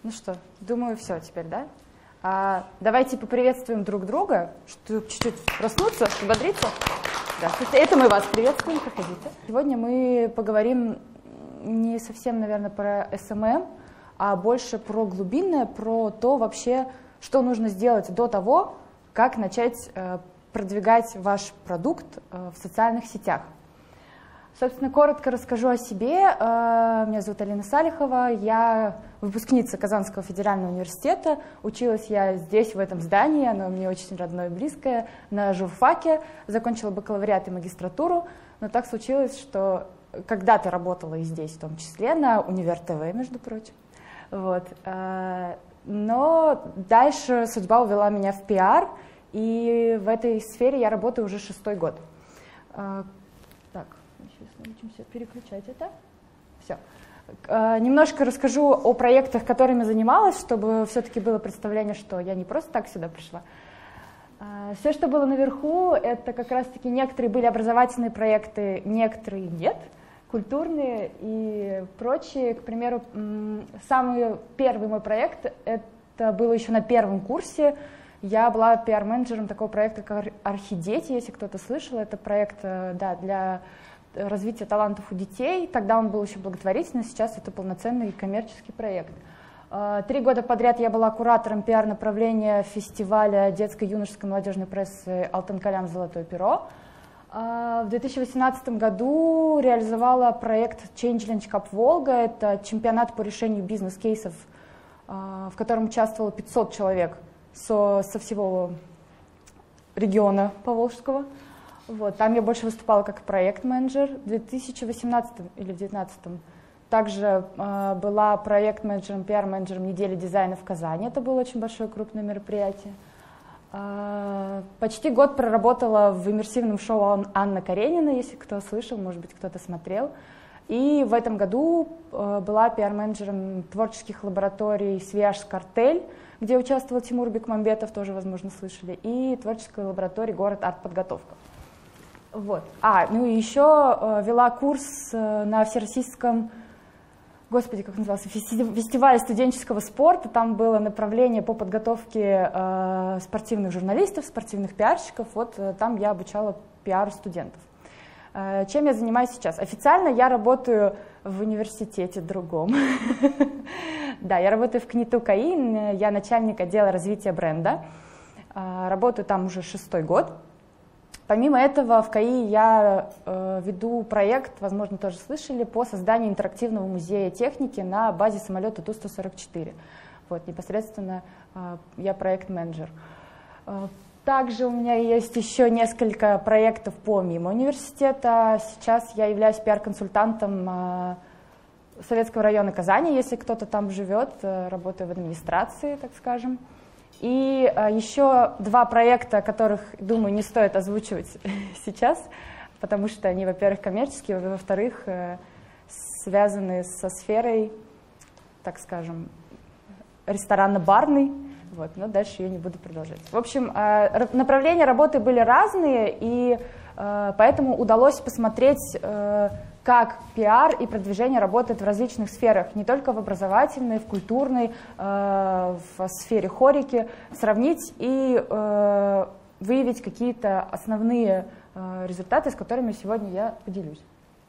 Ну что, думаю, все теперь, да? Давайте поприветствуем друг друга, чтобы чуть-чуть проснуться, взбодриться. Да, это мы вас приветствуем, проходите. Сегодня мы поговорим не совсем, наверное, про SMM, а больше про глубинное, про то вообще, что нужно сделать до того, как начать продвигать ваш продукт в социальных сетях. Собственно, коротко расскажу о себе. Меня зовут Алина Салихова, я выпускница Казанского федерального университета. Училась я здесь, в этом здании, оно мне очень родное и близкое, на журфаке. Закончила бакалавриат и магистратуру, но так случилось, что когда-то работала и здесь, в том числе, на Универ ТВ, между прочим. Вот. Но дальше судьба увела меня в пиар, и в этой сфере я работаю уже 6-й год. Так, сейчас научимся переключать это. Все. Немножко расскажу о проектах, которыми занималась, чтобы все-таки было представление, что я не просто так сюда пришла. Все, что было наверху, это как раз-таки некоторые были образовательные проекты, некоторые нет, культурные и прочие. К примеру, самый первый мой проект, это было еще на первом курсе. Я была пиар-менеджером такого проекта, как «Орхидети», если кто-то слышал. Это проект для развития талантов у детей. Тогда он был еще благотворительный, сейчас это полноценный коммерческий проект. 3 года подряд я была куратором пиар-направления фестиваля детской, юношеской, молодежной прессы «Алтын калям. Золотое перо». В 2018 году реализовала проект Changelinge Cup Волга. Это чемпионат по решению бизнес-кейсов, в котором участвовало 500 человек со всего региона Поволжского. Вот, там я больше выступала как проект-менеджер. В 2018 или 2019 также была проект-менеджером, пиар-менеджером недели дизайна в Казани. Это было очень большое крупное мероприятие. Почти год проработала в иммерсивном шоу Анна Каренина, если кто слышал, может быть, кто-то смотрел. И в этом году была пиар-менеджером творческих лабораторий «Свияжск Артель», где участвовал Тимур Бекмамбетов, тоже, возможно, слышали, и творческой лаборатории «Город Артподготовка». Вот. Ну и еще вела курс на всероссийском, господи, как назывался, фестивале студенческого спорта. Там было направление по подготовке спортивных журналистов, спортивных пиарщиков. Вот там я обучала пиар студентов. Чем я занимаюсь сейчас? Официально я работаю в университете другом. Да, я работаю в КНИТУ КАИ, я начальник отдела развития бренда. Работаю там уже 6-й год. Помимо этого, в КАИ я веду проект, возможно, тоже слышали, по созданию интерактивного музея техники на базе самолета Ту-144. Вот, непосредственно я проект-менеджер. Также у меня есть еще несколько проектов помимо университета. Сейчас я являюсь пиар-консультантом Советского района Казани, если кто-то там живет, работаю в администрации, так скажем. И еще 2 проекта, которых, думаю, не стоит озвучивать сейчас, потому что они, во-первых, коммерческие, во-вторых, связаны со сферой, так скажем, ресторанно-барной. Вот, но дальше я не буду продолжать. В общем, направления работы были разные, и поэтому удалось посмотреть, как пиар и продвижение работают в различных сферах, не только в образовательной, в культурной, в сфере хорики, сравнить и выявить какие-то основные результаты, с которыми сегодня я поделюсь.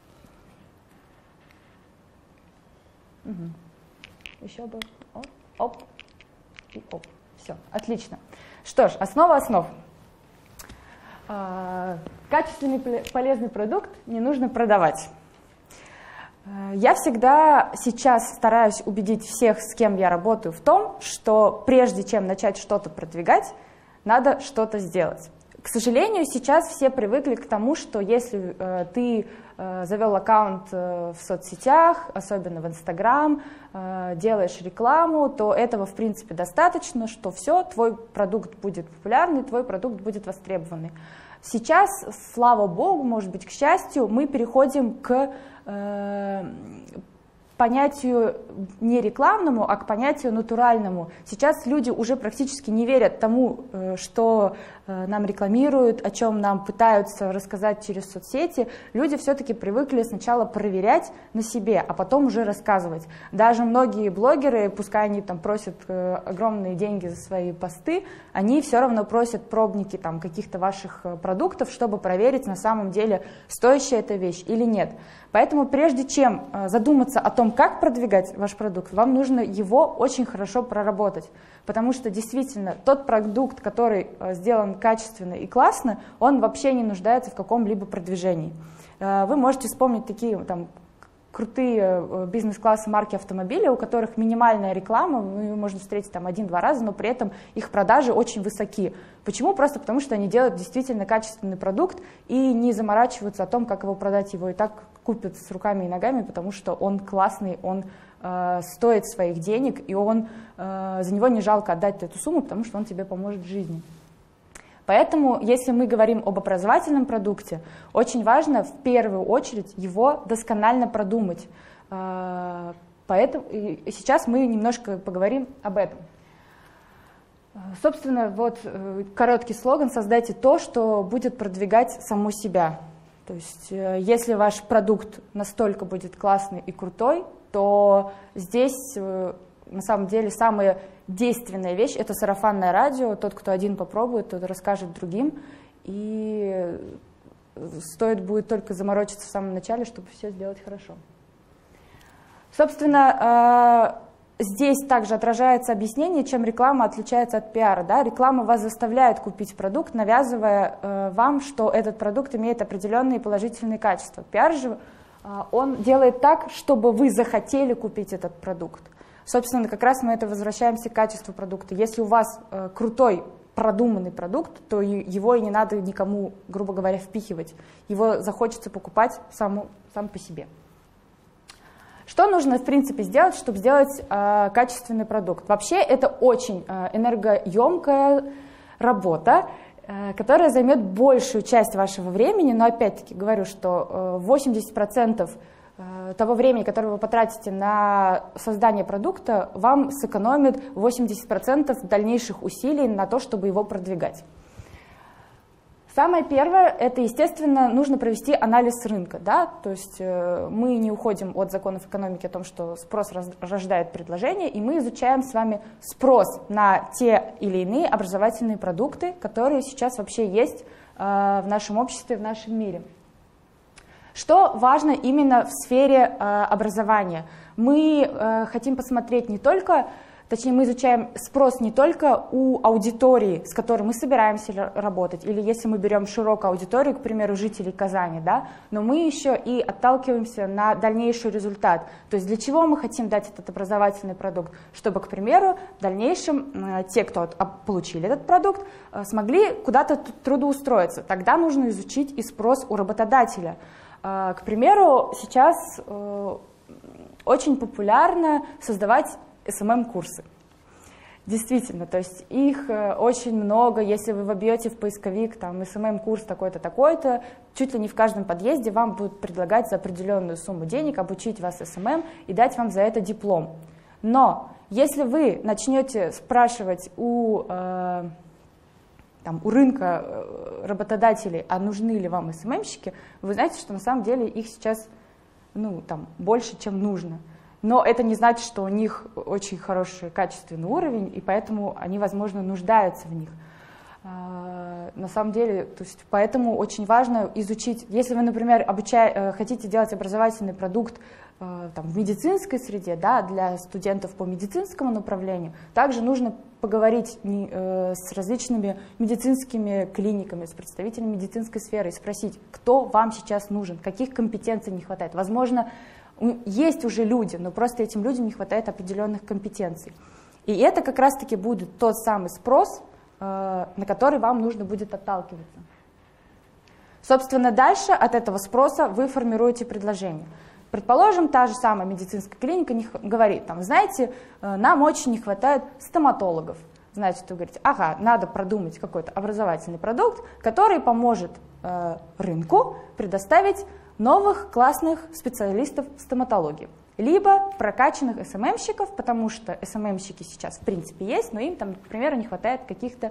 Еще бы. Оп. И оп. Все, отлично. Что ж, основа основ. Качественный полезный продукт не нужно продавать. Я всегда сейчас стараюсь убедить всех, с кем я работаю, в том, что прежде чем начать что-то продвигать, надо что-то сделать. К сожалению, сейчас все привыкли к тому, что если ты завел аккаунт в соцсетях, особенно в Инстаграм, делаешь рекламу, то этого в принципе достаточно, что все, твой продукт будет популярный, твой продукт будет востребованный. Сейчас, слава богу, может быть, к счастью, мы переходим к понятию не рекламному, а к понятию натуральному. Сейчас люди уже практически не верят тому, что нам рекламируют, о чем нам пытаются рассказать через соцсети, люди все-таки привыкли сначала проверять на себе, а потом уже рассказывать. Даже многие блогеры, пускай они там просят огромные деньги за свои посты, они все равно просят пробники там каких-то ваших продуктов, чтобы проверить, на самом деле стоящая эта вещь или нет. Поэтому прежде чем задуматься о том, как продвигать ваш продукт, вам нужно его очень хорошо проработать. Потому что действительно тот продукт, который сделан качественно и классно, он вообще не нуждается в каком-либо продвижении. Вы можете вспомнить такие там крутые бизнес-классы марки автомобиля, у которых минимальная реклама, ее можно встретить там 1-2 раза, но при этом их продажи очень высоки. Почему? Просто потому, что они делают действительно качественный продукт и не заморачиваются о том, как его продать, его и так купят с руками и ногами, потому что он классный, он стоит своих денег, и за него не жалко отдать эту сумму, потому что он тебе поможет в жизни. Поэтому, если мы говорим об образовательном продукте, очень важно в первую очередь его досконально продумать. Поэтому сейчас мы немножко поговорим об этом. Собственно, вот короткий слоган: создайте то, что будет продвигать саму себя. То есть, если ваш продукт настолько будет классный и крутой, то здесь на самом деле самая действенная вещь — это сарафанное радио. Тот, кто один попробует, тот расскажет другим. И стоит будет только заморочиться в самом начале, чтобы все сделать хорошо. Собственно, здесь также отражается объяснение, чем реклама отличается от пиара. Да? Реклама вас заставляет купить продукт, навязывая вам, что этот продукт имеет определенные положительные качества. Пиар же он делает так, чтобы вы захотели купить этот продукт. Собственно, как раз мы это возвращаемся к качеству продукта. Если у вас крутой, продуманный продукт, то его и не надо никому, грубо говоря, впихивать. Его захочется покупать сам по себе. Что нужно, в принципе, сделать, чтобы сделать качественный продукт? Вообще, это очень энергоемкая работа, которая займет большую часть вашего времени, но опять-таки говорю, что 80% того времени, которое вы потратите на создание продукта, вам сэкономит 80% дальнейших усилий на то, чтобы его продвигать. Самое первое, это, естественно, нужно провести анализ рынка. Да? То есть мы не уходим от законов экономики о том, что спрос рождает предложение, и мы изучаем с вами спрос на те или иные образовательные продукты, которые сейчас вообще есть в нашем обществе, в нашем мире. Что важно именно в сфере образования? Мы хотим посмотреть не только, точнее мы изучаем спрос не только у аудитории, с которой мы собираемся работать, или если мы берем широкую аудиторию, к примеру, жителей Казани, да, но мы еще и отталкиваемся на дальнейший результат. То есть для чего мы хотим дать этот образовательный продукт? Чтобы, к примеру, в дальнейшем те, кто получили этот продукт, смогли куда-то трудоустроиться. Тогда нужно изучить и спрос у работодателя. К примеру, сейчас очень популярно создавать SMM-курсы. Действительно, то есть их очень много. Если вы вобьете в поисковик там SMM-курс такой-то, такой-то, чуть ли не в каждом подъезде вам будут предлагать за определенную сумму денег обучить вас SMM и дать вам за это диплом. Но если вы начнете спрашивать у рынка работодателей, а нужны ли вам СММщики, вы знаете, что на самом деле их сейчас больше, чем нужно. Но это не значит, что у них очень хороший качественный уровень, и поэтому они, возможно, нуждаются в них. На самом деле, то есть, поэтому очень важно изучить, если вы, например, хотите делать образовательный продукт в медицинской среде, да, для студентов по медицинскому направлению, также нужно поговорить с различными медицинскими клиниками, с представителями медицинской сферы и спросить, кто вам сейчас нужен, каких компетенций не хватает. Возможно, есть уже люди, но просто этим людям не хватает определенных компетенций. И это как раз-таки будет тот самый спрос, на который вам нужно будет отталкиваться. Собственно, дальше от этого спроса вы формируете предложение. Предположим, та же самая медицинская клиника говорит, знаете, нам очень не хватает стоматологов. Значит, вы говорите, ага, надо продумать какой-то образовательный продукт, который поможет рынку предоставить новых классных специалистов в стоматологии. Либо прокачанных СММщиков, потому что СММщики сейчас в принципе есть, но им, к примеру, не хватает каких-то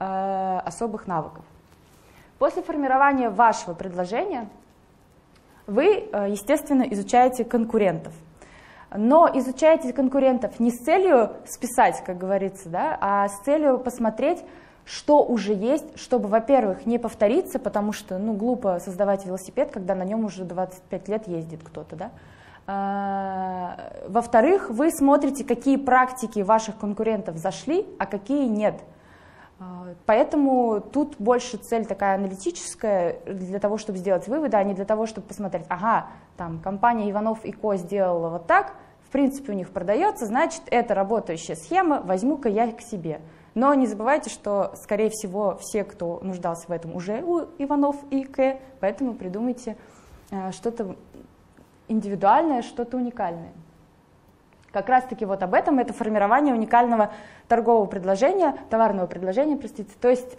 особых навыков. После формирования вашего предложения вы, естественно, изучаете конкурентов. Но изучаете конкурентов не с целью списать, как говорится, да, а с целью посмотреть, что уже есть, чтобы, во-первых, не повториться, потому что глупо создавать велосипед, когда на нем уже 25 лет ездит кто-то. Да? Во-вторых, вы смотрите, какие практики ваших конкурентов зашли, а какие нет. Поэтому тут больше цель такая аналитическая, для того, чтобы сделать выводы, а не для того, чтобы посмотреть, ага, там компания Иванов и Ко сделала вот так, в принципе у них продается, значит это работающая схема, возьму-ка я к себе. Но не забывайте, что, скорее всего, все, кто нуждался в этом, уже у Иванов и К, поэтому придумайте что-то индивидуальное, что-то уникальное. Как раз-таки вот об этом, это формирование уникального торгового предложения, товарного предложения, простите. То есть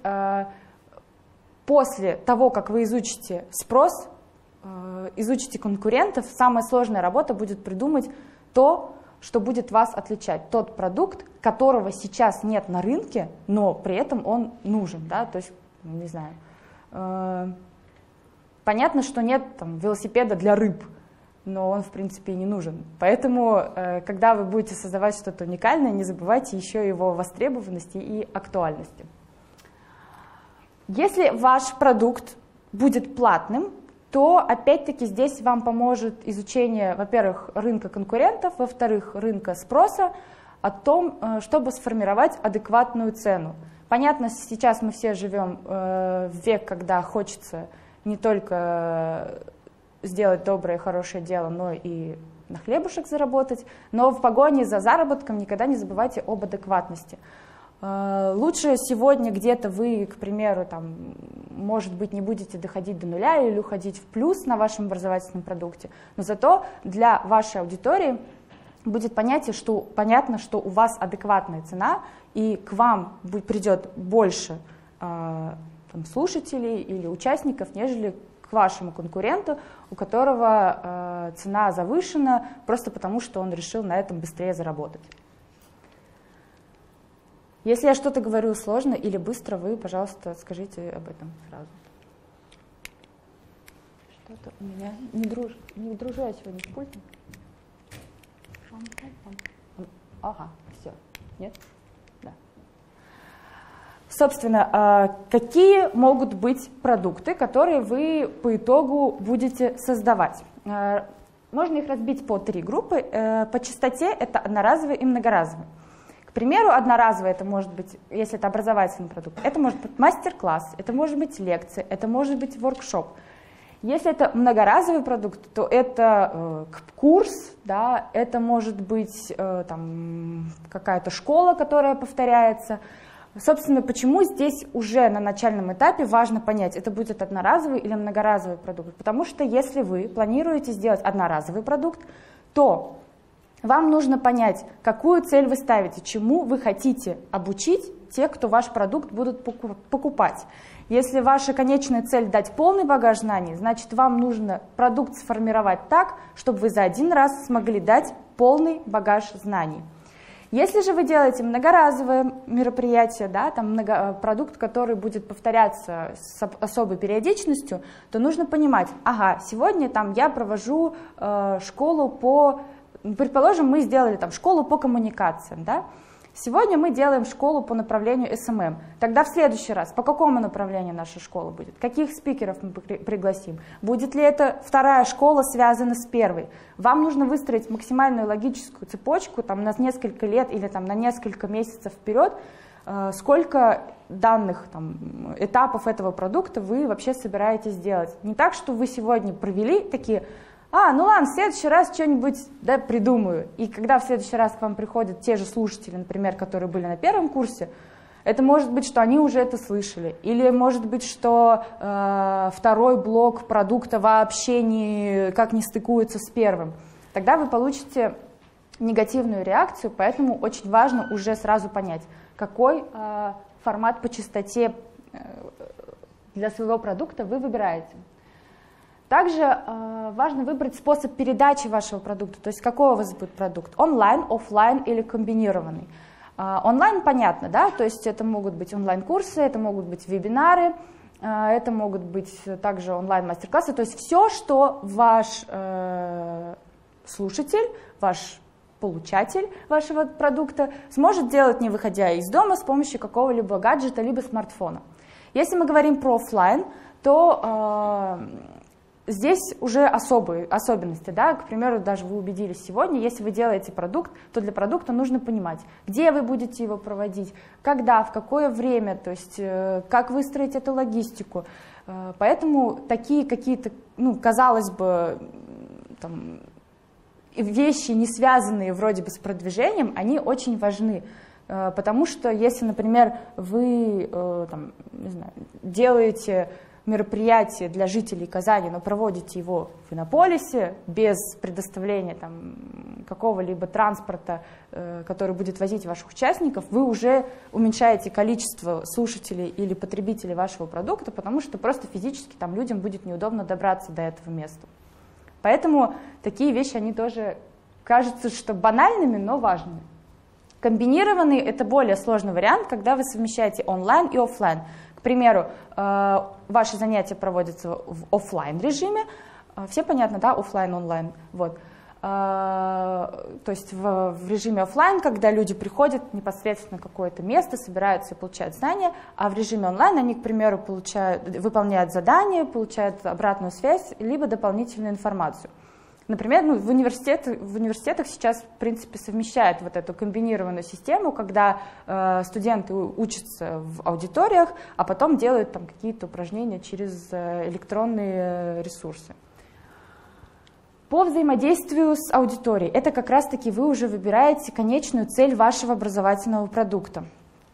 после того, как вы изучите спрос, изучите конкурентов, самая сложная работа будет придумать то, что будет вас отличать. Тот продукт, которого сейчас нет на рынке, но при этом он нужен. Да? То есть, не знаю, понятно, что нет там велосипеда для рыб, но он, в принципе, и не нужен. Поэтому, когда вы будете создавать что-то уникальное, не забывайте еще его востребованности и актуальности. Если ваш продукт будет платным, то, опять-таки, здесь вам поможет изучение, во-первых, рынка конкурентов, во-вторых, рынка спроса, о том, чтобы сформировать адекватную цену. Понятно, сейчас мы все живем в век, когда хочется не только сделать доброе, хорошее дело, но и на хлебушек заработать. Но в погоне за заработком никогда не забывайте об адекватности. Лучше сегодня где-то вы, к примеру, там, может быть, не будете доходить до нуля или уходить в плюс на вашем образовательном продукте, но зато для вашей аудитории будет понятно, что у вас адекватная цена, и к вам придет больше там, слушателей или участников, нежели к вашему конкуренту, у которого цена завышена просто потому, что он решил на этом быстрее заработать. Если я что-то говорю сложно или быстро, вы, пожалуйста, скажите об этом сразу. Что-то у меня не дружу я сегодня с пультом. Ага, все. Нет? Да. Собственно, какие могут быть продукты, которые вы по итогу будете создавать? Можно их разбить по 3 группы. По частоте это одноразовые и многоразовые. К примеру, одноразовый это может быть, если это образовательный продукт, это может быть мастер-класс, это может быть лекция, это может быть воркшоп. Если это многоразовый продукт, то это курс, да, это может быть какая-то школа, которая повторяется. Собственно, почему здесь уже на начальном этапе важно понять, это будет одноразовый или многоразовый продукт. Потому что если вы планируете сделать одноразовый продукт, то вам нужно понять, какую цель вы ставите, чему вы хотите обучить тех, кто ваш продукт будут покупать. Если ваша конечная цель дать полный багаж знаний, значит вам нужно продукт сформировать так, чтобы вы за один раз смогли дать полный багаж знаний. Если же вы делаете многоразовое мероприятие, да, там продукт, который будет повторяться с особой периодичностью, то нужно понимать, ага, сегодня там я провожу школу по, предположим, мы сделали там школу по коммуникациям, да? Сегодня мы делаем школу по направлению SMM. Тогда в следующий раз по какому направлению наша школа будет? Каких спикеров мы пригласим? Будет ли это вторая школа связана с первой? Вам нужно выстроить максимальную логическую цепочку там, на несколько лет или там, на несколько месяцев вперед, сколько данных там, этапов этого продукта вы вообще собираетесь делать. Не так, что вы сегодня провели такие... ну ладно, в следующий раз что-нибудь да, придумаю. И когда в следующий раз к вам приходят те же слушатели, например, которые были на первом курсе, это может быть, что они уже это слышали. Или может быть, что второй блок продукта вообще никак не стыкуется с первым. Тогда вы получите негативную реакцию, поэтому очень важно уже сразу понять, какой формат по частоте для своего продукта вы выбираете. Также важно выбрать способ передачи вашего продукта, то есть какой у вас будет продукт, онлайн, офлайн или комбинированный. Онлайн понятно, да, то есть это могут быть онлайн-курсы, это могут быть вебинары, это могут быть также онлайн-мастер-классы, то есть все, что ваш слушатель, ваш получатель вашего продукта сможет делать, не выходя из дома, с помощью какого-либо гаджета, либо смартфона. Если мы говорим про офлайн, то здесь уже особые особенности, да, к примеру, даже вы убедились сегодня, если вы делаете продукт, то для продукта нужно понимать, где вы будете его проводить, когда, в какое время, то есть как выстроить эту логистику. Поэтому такие какие-то, ну, казалось бы, там, вещи, не связанные вроде бы с продвижением, они очень важны. Потому что если, например, вы там, не знаю, делаете мероприятие для жителей Казани, но проводите его в Иннополисе без предоставления какого-либо транспорта, который будет возить ваших участников, вы уже уменьшаете количество слушателей или потребителей вашего продукта, потому что просто физически там людям будет неудобно добраться до этого места. Поэтому такие вещи, они тоже кажутся, что банальными, но важными. Комбинированный — это более сложный вариант, когда вы совмещаете онлайн и офлайн. К примеру, ваши занятия проводятся в офлайн режиме. Все понятно, да, офлайн, онлайн. Вот. То есть в режиме офлайн, когда люди приходят непосредственно в какое-то место, собираются и получают знания, а в режиме онлайн они, к примеру, выполняют задания, получают обратную связь, либо дополнительную информацию. Например, в университетах сейчас, в принципе, совмещают вот эту комбинированную систему, когда студенты учатся в аудиториях, а потом делают там какие-то упражнения через электронные ресурсы. По взаимодействию с аудиторией, это как раз-таки вы уже выбираете конечную цель вашего образовательного продукта.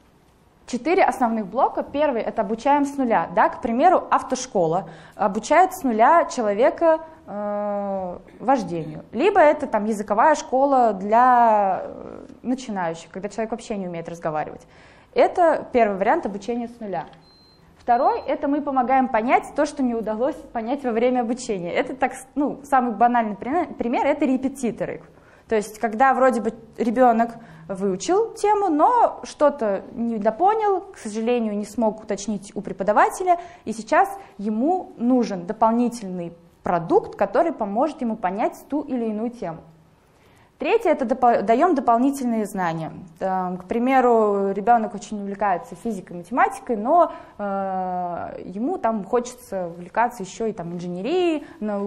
4 основных блока. Первый — это обучаем с нуля. Да? К примеру, автошкола обучает с нуля человека вождению. Либо это там языковая школа для начинающих, когда человек вообще не умеет разговаривать. Это первый вариант обучения с нуля. Второй — это мы помогаем понять то, что не удалось понять во время обучения. Это так, самый банальный пример — это репетиторы. То есть, когда вроде бы ребенок выучил тему, но что-то недопонял, к сожалению, не смог уточнить у преподавателя, и сейчас ему нужен дополнительный продукт, который поможет ему понять ту или иную тему. Третье — это даем дополнительные знания. К примеру, ребенок очень увлекается физикой, математикой, но ему там хочется увлекаться еще и инженерией,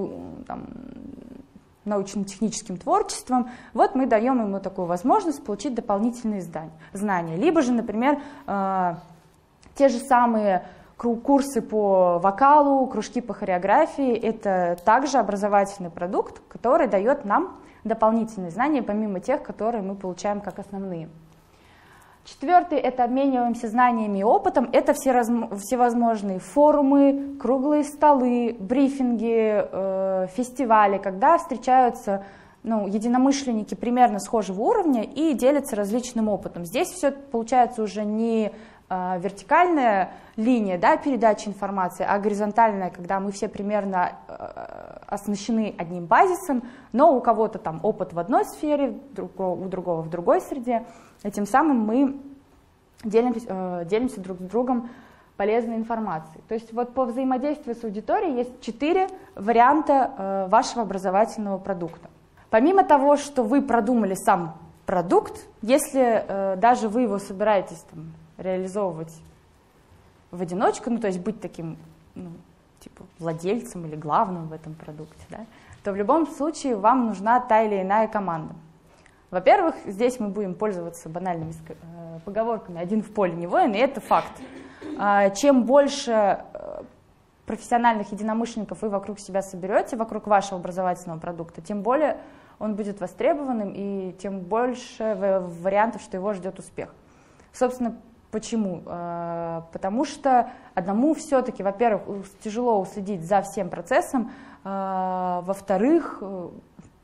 научно-техническим творчеством. Вот мы даем ему такую возможность получить дополнительные знания. Либо же, например, те же самые курсы по вокалу, кружки по хореографии — это также образовательный продукт, который дает нам дополнительные знания, помимо тех, которые мы получаем как основные. Четвертый — это обмениваемся знаниями и опытом. Это всевозможные форумы, круглые столы, брифинги, фестивали, когда встречаются единомышленники примерно схожего уровня и делятся различным опытом. Здесь все получается уже не вертикальная линия, да, передачи информации, а горизонтальная, когда мы все примерно оснащены одним базисом, но у кого-то там опыт в одной сфере, у другого в другой среде. И тем самым мы делимся друг с другом полезной информацией. То есть вот по взаимодействию с аудиторией есть 4 варианта вашего образовательного продукта. Помимо того, что вы продумали сам продукт, если даже вы его собираетесь реализовывать в одиночку, то есть быть таким владельцем или главным в этом продукте, да, то в любом случае вам нужна та или иная команда. Во-первых, здесь мы будем пользоваться банальными поговорками «один в поле не воин», и это факт. Чем больше профессиональных единомышленников вы вокруг себя соберете, вокруг вашего образовательного продукта, тем более он будет востребованным и тем больше вариантов, что его ждет успех. Собственно, почему? Потому что одному все-таки, во-первых, тяжело уследить за всем процессом, во-вторых,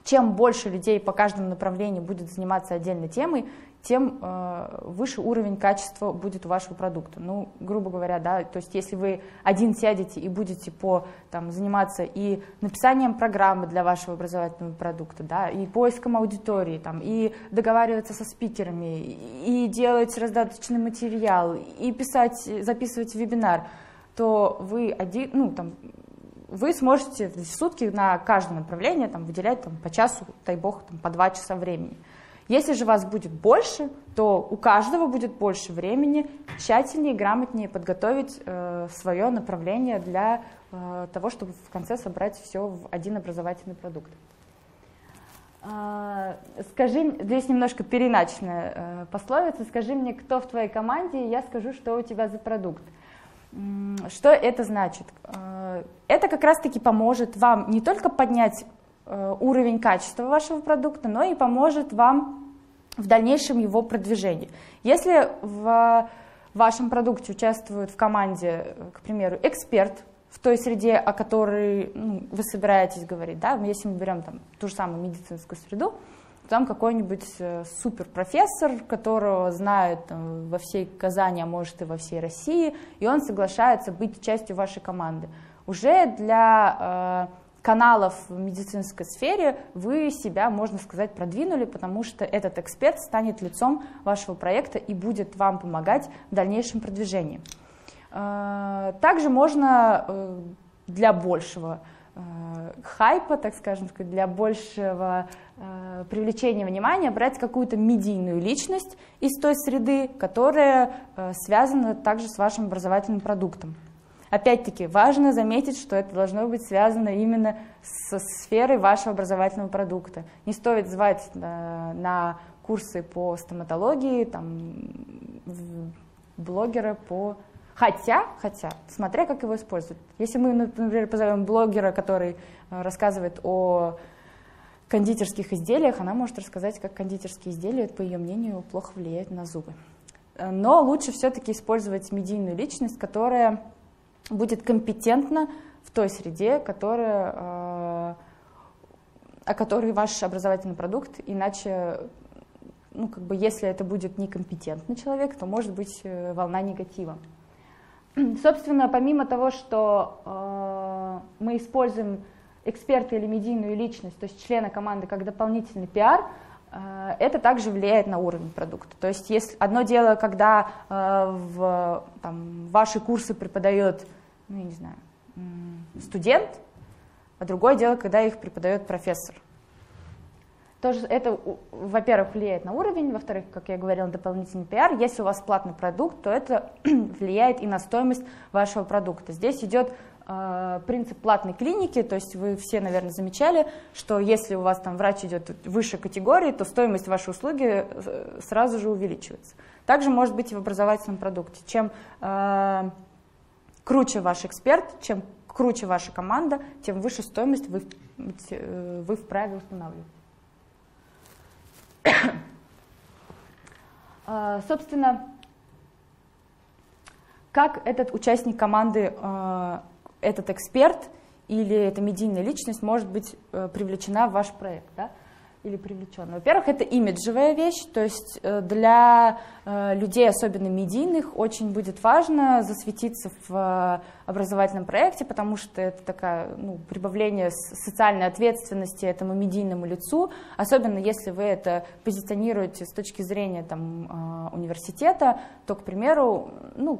чем больше людей по каждому направлению будет заниматься отдельной темой, тем выше уровень качества будет у вашего продукта. Ну, грубо говоря, да, то есть если вы один сядете и будете заниматься и написанием программы для вашего образовательного продукта, да, и поиском аудитории, и договариваться со спикерами, и делать раздаточный материал, и записывать вебинар, то вы вы сможете в сутки на каждое направление выделять по часу, дай бог, по 2 часа времени. Если же вас будет больше, то у каждого будет больше времени тщательнее и грамотнее подготовить свое направление для того, чтобы в конце собрать все в один образовательный продукт. Скажи, здесь немножко переиначенная пословица, скажи мне, кто в твоей команде, и я скажу, что у тебя за продукт. Что это значит? Это как раз-таки поможет вам не только поднять уровень качества вашего продукта, но и поможет вам в дальнейшем его продвижении. Если в вашем продукте участвует в команде, к примеру, эксперт в той среде, о которой вы собираетесь говорить, да, если мы берем ту же самую медицинскую среду, там какой-нибудь суперпрофессор, которого знают во всей Казани, а может и во всей России, и он соглашается быть частью вашей команды. Уже для каналов в медицинской сфере вы себя, можно сказать, продвинули, потому что этот эксперт станет лицом вашего проекта и будет вам помогать в дальнейшем продвижении. Также можно для большего хайпа, так скажем, для большего привлечения внимания брать какую-то медийную личность из той среды, которая связана также с вашим образовательным продуктом. Опять-таки, важно заметить, что это должно быть связано именно со сферой вашего образовательного продукта. Не стоит звать на курсы по стоматологии, блогера по... Хотя, смотря как его использовать. Если мы, например, позовем блогера, который рассказывает о кондитерских изделиях, она может рассказать, как кондитерские изделия, по ее мнению, плохо влияют на зубы. Но лучше все-таки использовать медийную личность, которая будет компетентна в той среде, о которой ваш образовательный продукт, иначе, если это будет некомпетентный человек, то может быть волна негатива. Собственно, помимо того, что мы используем эксперта или медийную личность, то есть члена команды, как дополнительный пиар, это также влияет на уровень продукта. То есть одно дело, когда в ваши курсы преподает, студент, а другое дело, когда их преподает профессор. Тоже это, во-первых, влияет на уровень, во-вторых, как я говорила, дополнительный пиар. Если у вас платный продукт, то это влияет и на стоимость вашего продукта. Здесь идет принцип платной клиники, то есть вы все, наверное, замечали, что если у вас врач идет выше категории, то стоимость вашей услуги сразу же увеличивается. Также может быть и в образовательном продукте. Чем круче ваш эксперт, чем круче ваша команда, тем выше стоимость вы вправе устанавливать. Собственно, как этот участник команды, этот эксперт или эта медийная личность может быть привлечена в ваш проект, да? Или привлечена? Во-первых, это имиджевая вещь, то есть для людей, особенно медийных, очень будет важно засветиться в образовательном проекте, потому что это такое прибавление социальной ответственности этому медийному лицу, особенно если вы это позиционируете с точки зрения университета, то, к примеру,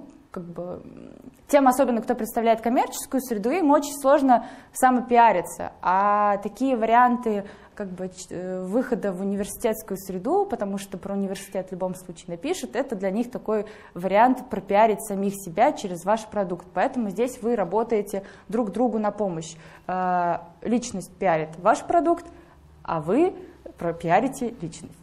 тем, особенно кто представляет коммерческую среду, им очень сложно самопиариться, а такие варианты выхода в университетскую среду, потому что про университет в любом случае напишут, это для них такой вариант пропиарить самих себя через ваш продукт. Поэтому здесь вы работаете друг другу на помощь. Личность пиарит ваш продукт, а вы пропиарите личность.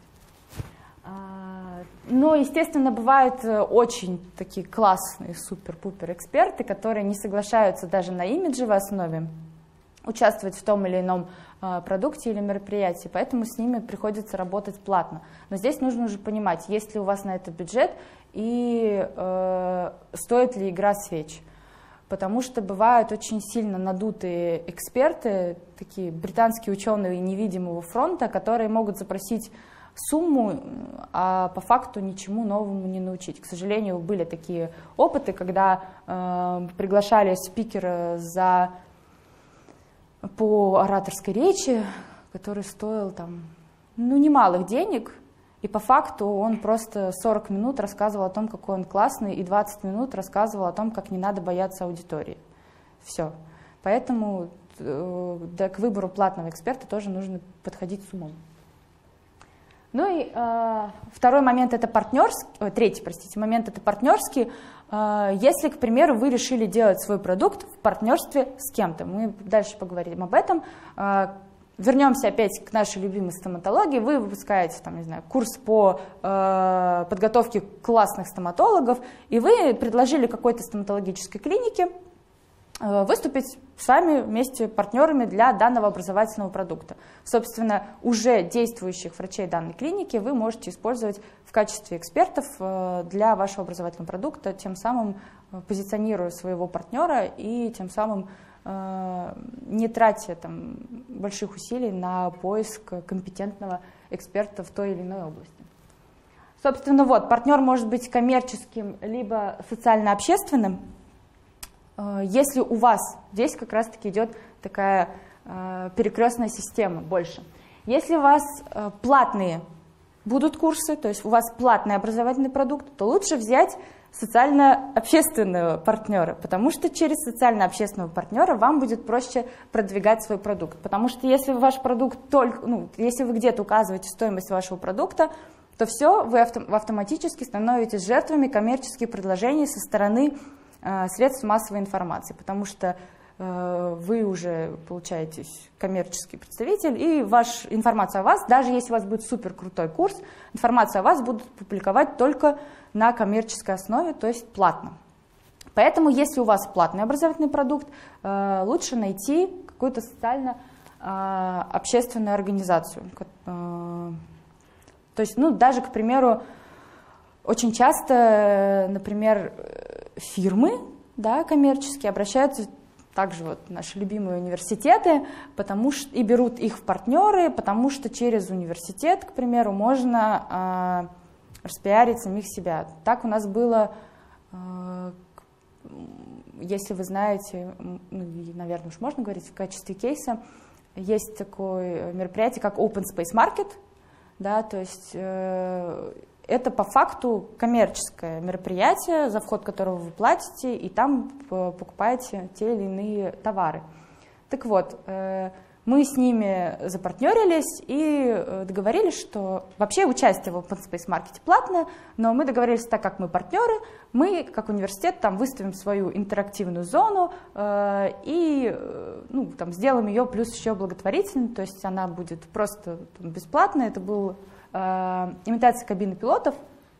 Но, естественно, бывают очень такие классные супер-пупер эксперты, которые не соглашаются даже на имиджевой основе участвовать в том или ином продукте или мероприятии, поэтому с ними приходится работать платно. Но здесь нужно уже понимать, есть ли у вас на это бюджет и стоит ли игра свеч. потому что бывают очень сильно надутые эксперты, такие британские ученые невидимого фронта, которые могут запросить сумму, а по факту ничему новому не научить. К сожалению, были такие опыты, когда приглашали спикера по ораторской речи, который стоил там, немалых денег, и по факту он просто 40 минут рассказывал о том, какой он классный, и 20 минут рассказывал о том, как не надо бояться аудитории. Все. Поэтому к выбору платного эксперта тоже нужно подходить с умом. Ну и второй момент это третий момент это партнерский. Если, к примеру, вы решили делать свой продукт в партнерстве с кем-то, мы дальше поговорим об этом. Вернемся опять к нашей любимой стоматологии. Вы выпускаете там, не знаю, курс по подготовке классных стоматологов, и вы предложили какой-то стоматологической клинике выступить с вами вместе партнерами для данного образовательного продукта. Собственно, уже действующих врачей данной клиники вы можете использовать в качестве экспертов для вашего образовательного продукта, тем самым позиционируя своего партнера и тем самым не тратя там больших усилий на поиск компетентного эксперта в той или иной области. Собственно, партнер может быть коммерческим либо социально-общественным. Если у вас здесь как раз-таки идет такая перекрестная система больше. Если у вас платные будут курсы, то есть у вас платный образовательный продукт, то лучше взять социально-общественного партнера, потому что через социально-общественного партнера вам будет проще продвигать свой продукт. Потому что если ваш продукт если вы где-то указываете стоимость вашего продукта, то все, вы автоматически становитесь жертвами коммерческих предложений со стороны средств массовой информации, потому что вы уже получаетесь коммерческий представитель, и информация о вас, даже если у вас будет супер крутой курс, информацию о вас будут публиковать только на коммерческой основе, то есть платно. Поэтому, если у вас платный образовательный продукт, лучше найти какую-то социально-общественную организацию. То есть, даже, к примеру, очень часто, например, фирмы, коммерческие обращаются также наши любимые университеты, и берут их в партнеры, потому что через университет, к примеру, можно распиарить самих себя. Так у нас было, если вы знаете, наверное, уж можно говорить в качестве кейса, есть такое мероприятие, как Open Space Market, то есть это по факту коммерческое мероприятие, за вход которого вы платите, и там покупаете те или иные товары. Так вот, мы с ними запартнерились и договорились, что вообще участие в Open Space Market платное, но мы договорились, так как мы партнеры, мы как университет там выставим свою интерактивную зону и сделаем ее плюс еще благотворительной, то есть она будет просто бесплатная. Это был имитация кабины пилотов,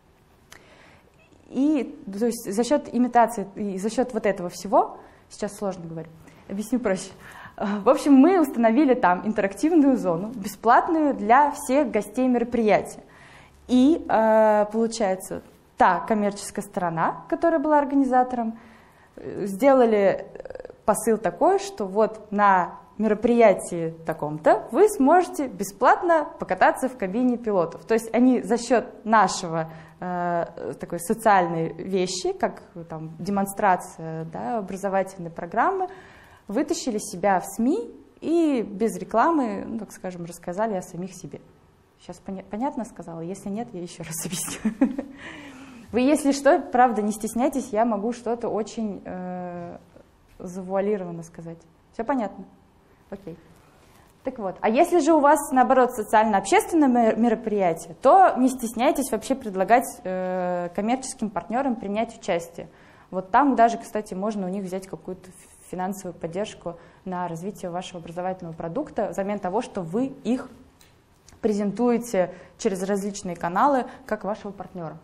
и то есть за счет имитации и за счет этого всего, сейчас сложно говорю, объясню проще. В общем, мы установили там интерактивную зону, бесплатную для всех гостей мероприятия. И получается, та коммерческая сторона, которая была организатором, сделали посыл такой, что на мероприятии таком-то вы сможете бесплатно покататься в кабине пилотов. То есть они за счет нашего такой социальной вещи, как демонстрация образовательной программы, вытащили себя в СМИ и без рекламы, так скажем, рассказали о самих себе. Сейчас понятно сказала? Если нет, я еще раз объясню. Вы, если что, правда, не стесняйтесь, я могу что-то очень завуалированно сказать. Все понятно? Окей. Так вот, а если же у вас, наоборот, социально-общественное мероприятие, то не стесняйтесь вообще предлагать коммерческим партнерам принять участие. Там даже, кстати, можно у них взять какую-то финансовую поддержку на развитие вашего образовательного продукта взамен того, что вы их презентуете через различные каналы как вашего партнера.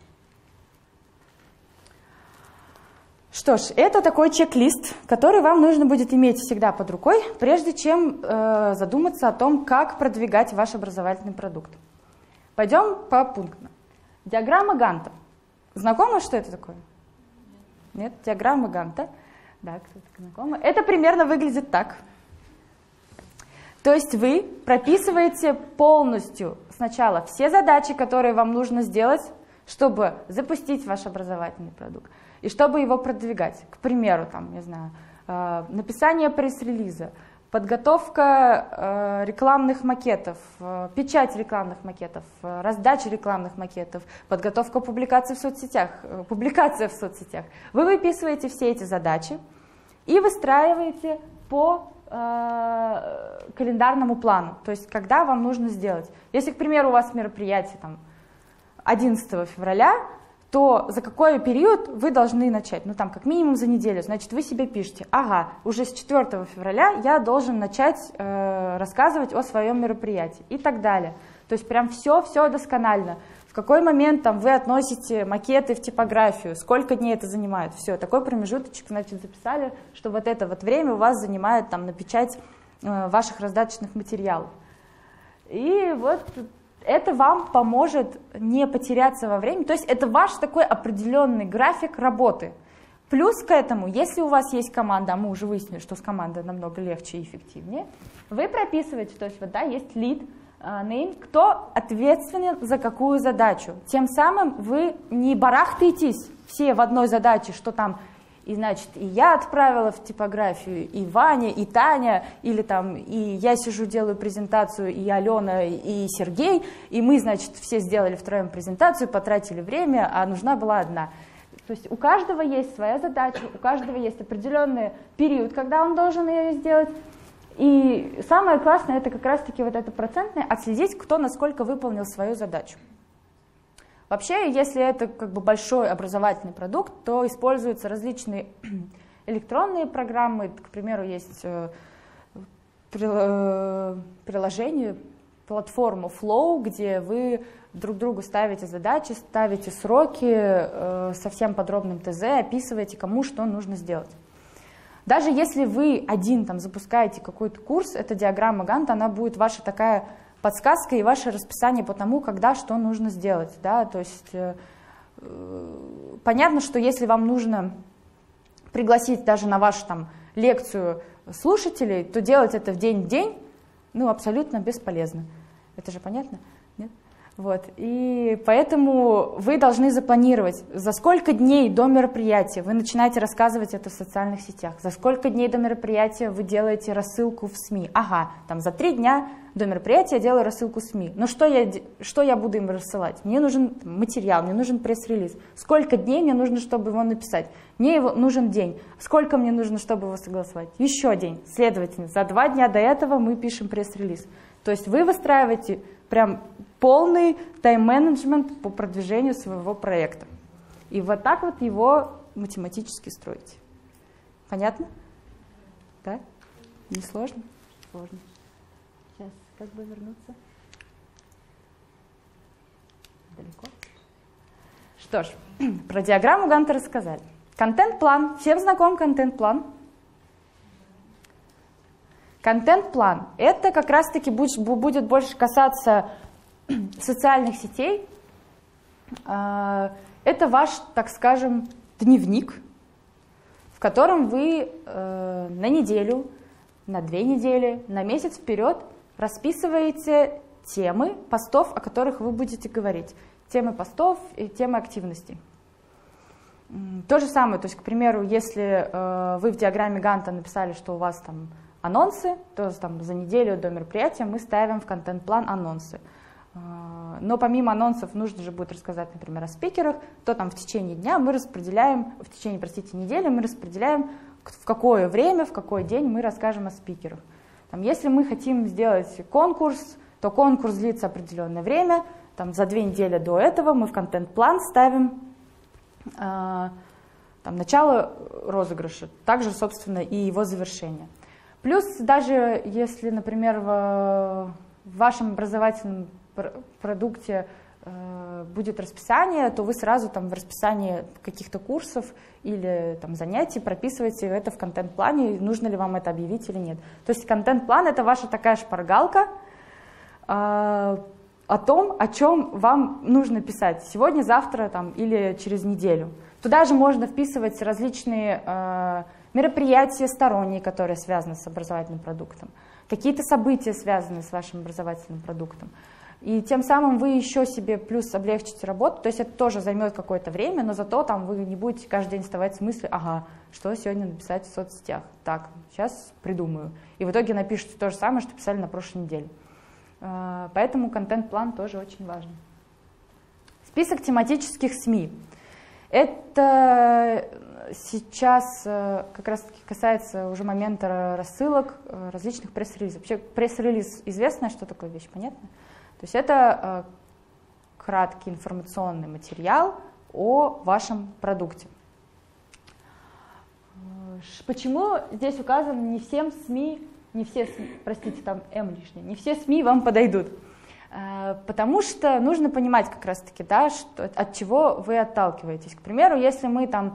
Что ж, это такой чек-лист, который вам нужно будет иметь всегда под рукой, прежде чем задуматься о том, как продвигать ваш образовательный продукт. Пойдем по пунктам. Диаграмма Ганта. Знакомо, что это такое? Нет? Диаграмма Ганта. Да, кто-то знакомый. Это примерно выглядит так. То есть вы прописываете полностью сначала все задачи, которые вам нужно сделать, чтобы запустить ваш образовательный продукт и чтобы его продвигать. К примеру, там, не знаю, написание пресс-релиза, подготовка рекламных макетов, печать рекламных макетов, раздача рекламных макетов, подготовка публикаций в соцсетях, публикация в соцсетях. Вы выписываете все эти задачи и выстраиваете по календарному плану, то есть когда вам нужно сделать. Если, к примеру, у вас мероприятие там, 11 февраля, то за какой период вы должны начать? Ну, там, как минимум за неделю. Значит, вы себе пишете, ага, уже с 4 февраля я должен начать рассказывать о своем мероприятии и так далее. То есть прям все досконально. В какой момент там, вы относите макеты в типографию, сколько дней это занимает. Все, такой промежуточек, значит, записали, что вот это вот время у вас занимает там, на печать ваших раздаточных материалов. И вот это вам поможет не потеряться во времени, то есть это ваш такой определенный график работы. Плюс к этому, если у вас есть команда, а мы уже выяснили, что с командой намного легче и эффективнее, вы прописываете, то есть вот, да, есть lead, name, кто ответственен за какую задачу. Тем самым вы не барахтаетесь все в одной задаче, что там и, значит, и я отправила в типографию, и Ваня, и Таня, или там, и я сижу, делаю презентацию, и Алена, и Сергей, и мы, значит, все сделали втроем презентацию, потратили время, а нужна была одна. То есть у каждого есть своя задача, у каждого есть определенный период, когда он должен ее сделать. И самое классное, это как раз-таки вот это процентное, отследить, кто насколько выполнил свою задачу. Вообще, если это как бы большой образовательный продукт, то используются различные электронные программы. К примеру, есть приложение, платформа Flow, где вы друг другу ставите задачи, ставите сроки, со всем подробным ТЗ, описываете, кому что нужно сделать. Даже если вы один там запускаете какой-то курс, эта диаграмма Ганта, она будет ваша такая подсказка и ваше расписание по тому, когда что нужно сделать. Да? То есть понятно, что если вам нужно пригласить даже на вашу там, лекцию слушателей, то делать это в день ну, абсолютно бесполезно. Это же понятно? Нет? Вот. И поэтому вы должны запланировать, за сколько дней до мероприятия вы начинаете рассказывать это в социальных сетях, за сколько дней до мероприятия вы делаете рассылку в СМИ. Ага, там за 3 дня до мероприятия я делаю рассылку в СМИ. Но что я буду им рассылать? Мне нужен материал, мне нужен пресс-релиз. Сколько дней мне нужно, чтобы его написать? Мне нужен день. Сколько мне нужно, чтобы его согласовать? Еще день. Следовательно, за 2 дня до этого мы пишем пресс-релиз. То есть вы выстраиваете прям полный тайм-менеджмент по продвижению своего проекта. И вот так вот его математически строите. Понятно? Да? Не сложно? Сложно. Сейчас как бы вернуться. Далеко. Что ж, про диаграмму Ганта рассказали. Контент-план. Всем знаком контент-план? Контент-план. Это как раз-таки будет больше касаться социальных сетей. Это ваш, так скажем, дневник, в котором вы на неделю, на 2 недели, на месяц вперед расписываете темы постов, о которых вы будете говорить. Темы постов и темы активностей. То же самое, то есть, к примеру, если вы в диаграмме Ганта написали, что у вас там анонсы, то там, за неделю до мероприятия мы ставим в контент-план анонсы. Но помимо анонсов нужно же будет рассказать, например, о спикерах, то там в течение дня мы распределяем, в течение, недели мы распределяем, в какое время, в какой день мы расскажем о спикерах. Там, если мы хотим сделать конкурс, то конкурс длится определенное время, там, за 2 недели до этого мы в контент-план ставим там, начало розыгрыша, также, собственно, и его завершение. Плюс даже если, например, в вашем образовательном продукте будет расписание, то вы сразу там в расписании каких-то курсов или там, занятий прописываете это в контент-плане, нужно ли вам это объявить или нет. То есть контент-план — это ваша такая шпаргалка о том, о чем вам нужно писать сегодня, завтра там, или через неделю. Туда же можно вписывать различные мероприятия сторонние, которые связаны с образовательным продуктом, какие-то события, связанные с вашим образовательным продуктом. И тем самым вы еще себе плюс облегчите работу, то есть это тоже займет какое-то время, но зато там вы не будете каждый день вставать с мыслью, ага, что сегодня написать в соцсетях, так, сейчас придумаю. И в итоге напишите то же самое, что писали на прошлой неделе. Поэтому контент-план тоже очень важен. Список тематических СМИ. Это сейчас как раз-таки касается уже момента рассылок различных пресс-релизов. Вообще пресс-релиз известная, что такое вещь, понятно? То есть это краткий информационный материал о вашем продукте. Почему здесь указано не всем СМИ, не все СМИ, простите, там М лишнее, не все СМИ вам подойдут? Потому что нужно понимать как раз-таки, да, что, от чего вы отталкиваетесь. К примеру, если мы там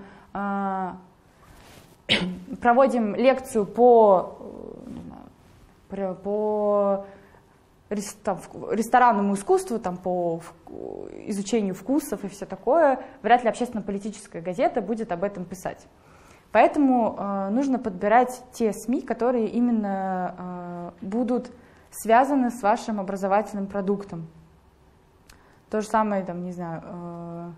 проводим лекцию по ресторанному искусству, там, по изучению вкусов и все такое, вряд ли общественно-политическая газета будет об этом писать. Поэтому нужно подбирать те СМИ, которые именно будут связаны с вашим образовательным продуктом. То же самое, там, не знаю,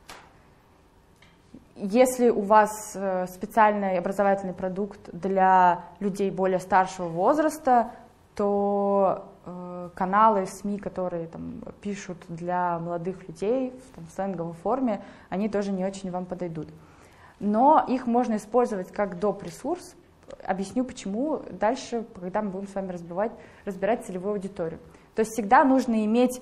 если у вас специальный образовательный продукт для людей более старшего возраста, то каналы СМИ, которые там пишут для молодых людей в сленговой форме, они тоже не очень вам подойдут. Но их можно использовать как доп. Ресурс. Объясню почему дальше, когда мы будем с вами разбирать целевую аудиторию. То есть всегда нужно иметь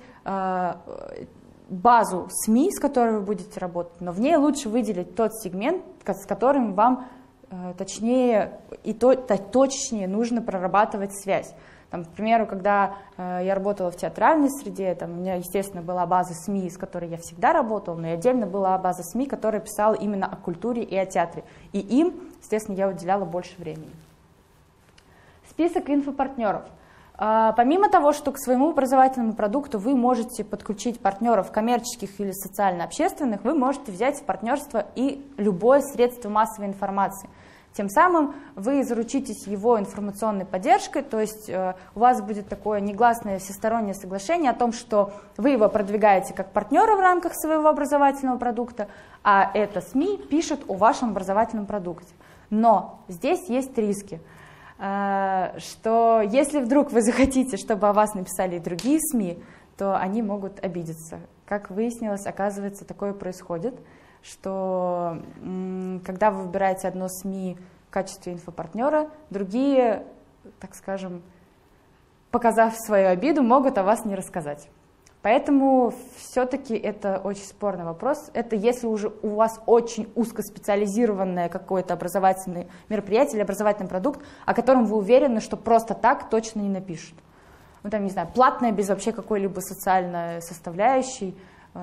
базу СМИ, с которой вы будете работать, но в ней лучше выделить тот сегмент, с которым вам точнее и точнее нужно прорабатывать связь. Там, к примеру, когда я работала в театральной среде, там, у меня, естественно, была база СМИ, с которой я всегда работала, но и отдельно была база СМИ, которая писала именно о культуре и о театре. И им, естественно, я уделяла больше времени. Список инфопартнеров. Помимо того, что к своему образовательному продукту вы можете подключить партнеров коммерческих или социально-общественных, вы можете взять в партнерство и любое средство массовой информации. Тем самым вы заручитесь его информационной поддержкой, то есть у вас будет такое негласное всестороннее соглашение о том, что вы его продвигаете как партнера в рамках своего образовательного продукта, а это СМИ пишет о вашем образовательном продукте. Но здесь есть риски, что если вдруг вы захотите, чтобы о вас написали и другие СМИ, то они могут обидеться. Как выяснилось, оказывается, такое происходит, что когда вы выбираете одно СМИ в качестве инфопартнера, другие, так скажем, показав свою обиду, могут о вас не рассказать. Поэтому все-таки это очень спорный вопрос. Это если уже у вас очень узкоспециализированное какое-то образовательное мероприятие или образовательный продукт, о котором вы уверены, что просто так точно не напишут. Ну, там, не знаю, платное, без вообще какой-либо социальной составляющей,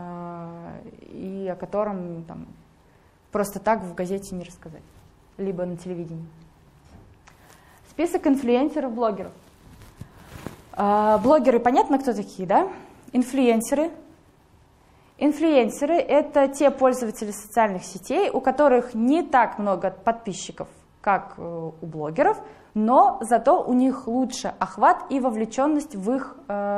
и о котором там, просто так в газете не рассказать, либо на телевидении. Список инфлюенсеров, блогеров. Блогеры, понятно, кто такие, да? Инфлюенсеры. Инфлюенсеры — это те пользователи социальных сетей, у которых не так много подписчиков, как у блогеров, но зато у них лучше охват и вовлеченность в их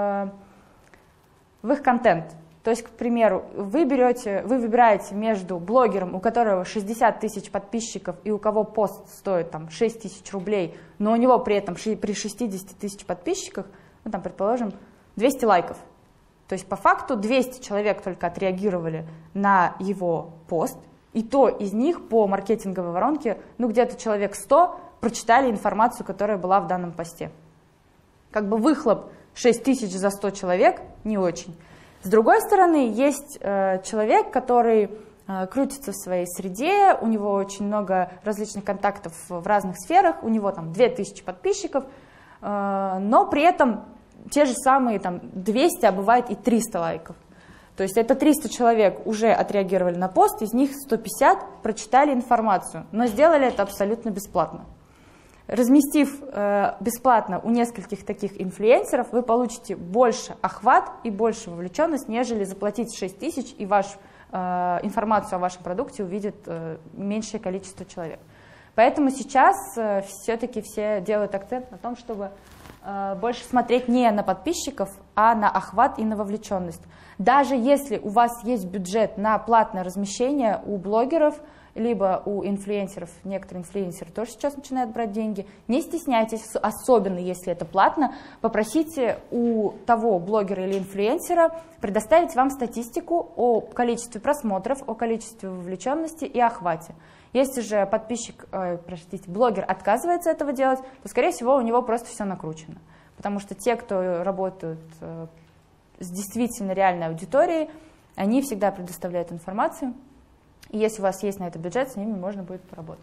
контент. То есть, к примеру, вы выбираете между блогером, у которого 60 тысяч подписчиков и у кого пост стоит там, 6 тысяч рублей, но у него при этом при 60 тысяч подписчиках, ну, там, предположим, 200 лайков. То есть по факту 200 человек только отреагировали на его пост, и то из них по маркетинговой воронке, ну, где-то человек 100 прочитали информацию, которая была в данном посте. Как бы выхлоп 6 тысяч за 100 человек не очень. С другой стороны, есть человек, который крутится в своей среде, у него очень много различных контактов в разных сферах, у него там 2000 подписчиков, но при этом те же самые там 200, а бывает и 300 лайков. То есть это 300 человек уже отреагировали на пост, из них 150 прочитали информацию, но сделали это абсолютно бесплатно. Разместив бесплатно у нескольких таких инфлюенсеров, вы получите больше охват и больше вовлеченность, нежели заплатить 6 тысяч и информацию о вашем продукте увидит меньшее количество человек. Поэтому сейчас все-таки все делают акцент на том, чтобы больше смотреть не на подписчиков, а на охват и на вовлеченность. Даже если у вас есть бюджет на платное размещение у блогеров, либо у инфлюенсеров, некоторые инфлюенсеры тоже сейчас начинают брать деньги, не стесняйтесь, особенно если это платно, попросите у того блогера или инфлюенсера предоставить вам статистику о количестве просмотров, о количестве вовлеченности и охвате. Если же блогер отказывается этого делать, то, скорее всего, у него просто все накручено. Потому что те, кто работают с действительно реальной аудиторией, они всегда предоставляют информацию. И если у вас есть на это бюджет, с ними можно будет поработать.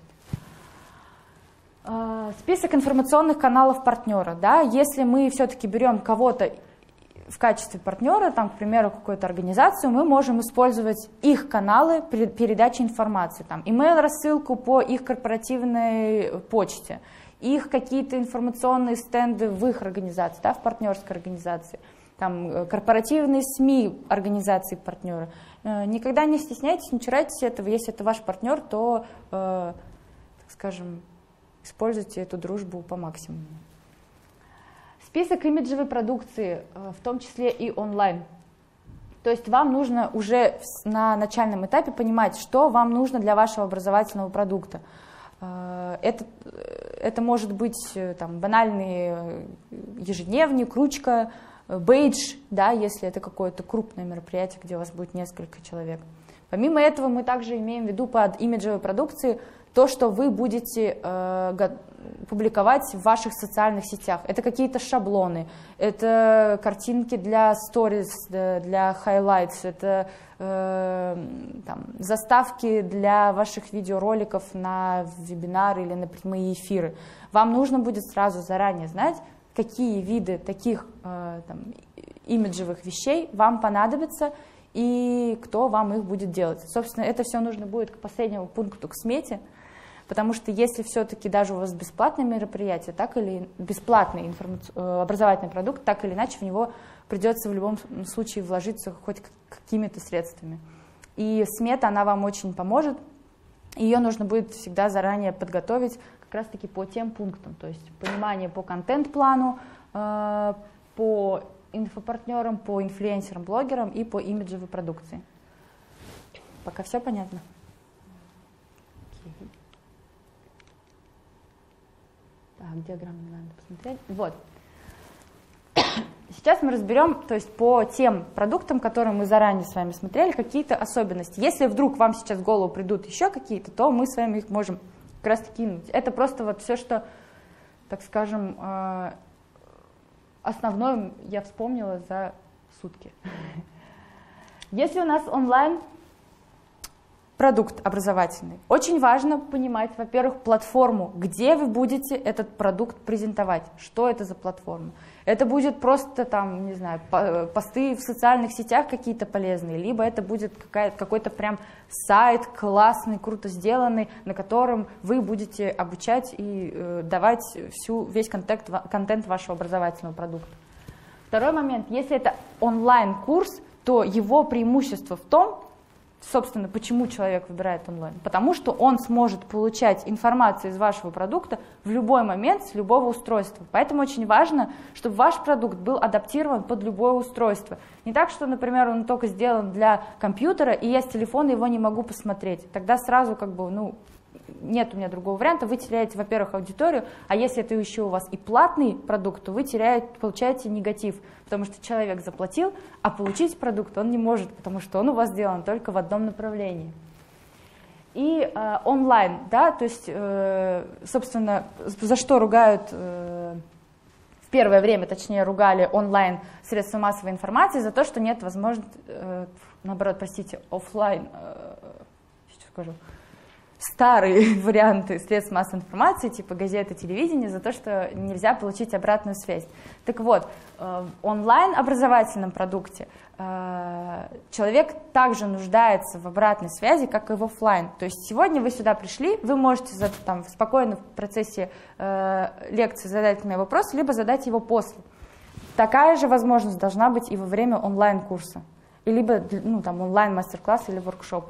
Список информационных каналов партнера. Да? Если мы все-таки берем кого-то в качестве партнера, там, к примеру, какую-то организацию, мы можем использовать их каналы передачи информации, там, email-рассылку по их корпоративной почте, их какие-то информационные стенды в их организации, да, в партнерской организации, там, корпоративные СМИ организации партнера. Никогда не стесняйтесь, не чурайтесь этого. Если это ваш партнер, то, так скажем, используйте эту дружбу по максимуму. Список имиджевой продукции, в том числе и онлайн. То есть вам нужно уже на начальном этапе понимать, что вам нужно для вашего образовательного продукта. Это может быть там, банальный ежедневник, ручка, бейдж, да, если это какое-то крупное мероприятие, где у вас будет несколько человек. Помимо этого мы также имеем в виду под имиджевой продукцией то, что вы будете публиковать в ваших социальных сетях. Это какие-то шаблоны, это картинки для stories, для highlights, это там, заставки для ваших видеороликов на вебинары или на прямые эфиры. Вам нужно будет сразу заранее знать, какие виды таких там, имиджевых вещей вам понадобятся и кто вам их будет делать. Собственно, это все нужно будет к последнему пункту, к смете, потому что если все-таки даже у вас бесплатное мероприятие, так или бесплатный образовательный продукт, так или иначе в него придется в любом случае вложиться хоть какими-то средствами. И смета, она вам очень поможет, ее нужно будет всегда заранее подготовить как раз-таки по тем пунктам, то есть понимание по контент-плану, по инфопартнерам, по инфлюенсерам, блогерам и по имиджевой продукции. Пока все понятно? Так, диаграмму надо посмотреть. Вот. Сейчас мы разберем, то есть по тем продуктам, которые мы заранее с вами смотрели, какие-то особенности. Если вдруг вам сейчас в голову придут еще какие-то, то мы с вами их можем как раз таки кинуть. Это просто вот все, что, так скажем, основное я вспомнила за сутки. Если у нас онлайн продукт образовательный, очень важно понимать, во-первых, платформу, где вы будете этот продукт презентовать, что это за платформа. Это будет просто там, не знаю, посты в социальных сетях какие-то полезные, либо это будет какой-то прям сайт классный, круто сделанный, на котором вы будете обучать и давать весь контент вашего образовательного продукта. Второй момент, если это онлайн-курс, то его преимущество в том, собственно, почему человек выбирает онлайн? Потому что он сможет получать информацию из вашего продукта в любой момент с любого устройства. Поэтому очень важно, чтобы ваш продукт был адаптирован под любое устройство. Не так, что, например, он только сделан для компьютера, и я с телефона его не могу посмотреть. Тогда сразу как бы, ну, нет у меня другого варианта, вы теряете, во-первых, аудиторию, а если это еще у вас и платный продукт, то вы получаете негатив, потому что человек заплатил, а получить продукт он не может, потому что он у вас сделан только в одном направлении. И онлайн, да, то есть, собственно, за что ругают, в первое время, точнее, ругали онлайн средства массовой информации, за то, что нет возможности, наоборот, простите, офлайн, сейчас скажу, старые варианты средств массовой информации, типа газеты, телевидения, за то, что нельзя получить обратную связь. Так вот, в онлайн-образовательном продукте человек также нуждается в обратной связи, как и в офлайн. То есть сегодня вы сюда пришли, вы можете там, спокойно в процессе лекции задать мне вопрос, либо задать его после. Такая же возможность должна быть и во время онлайн-курса, либо ну, там, онлайн-мастер-класса или воркшопа.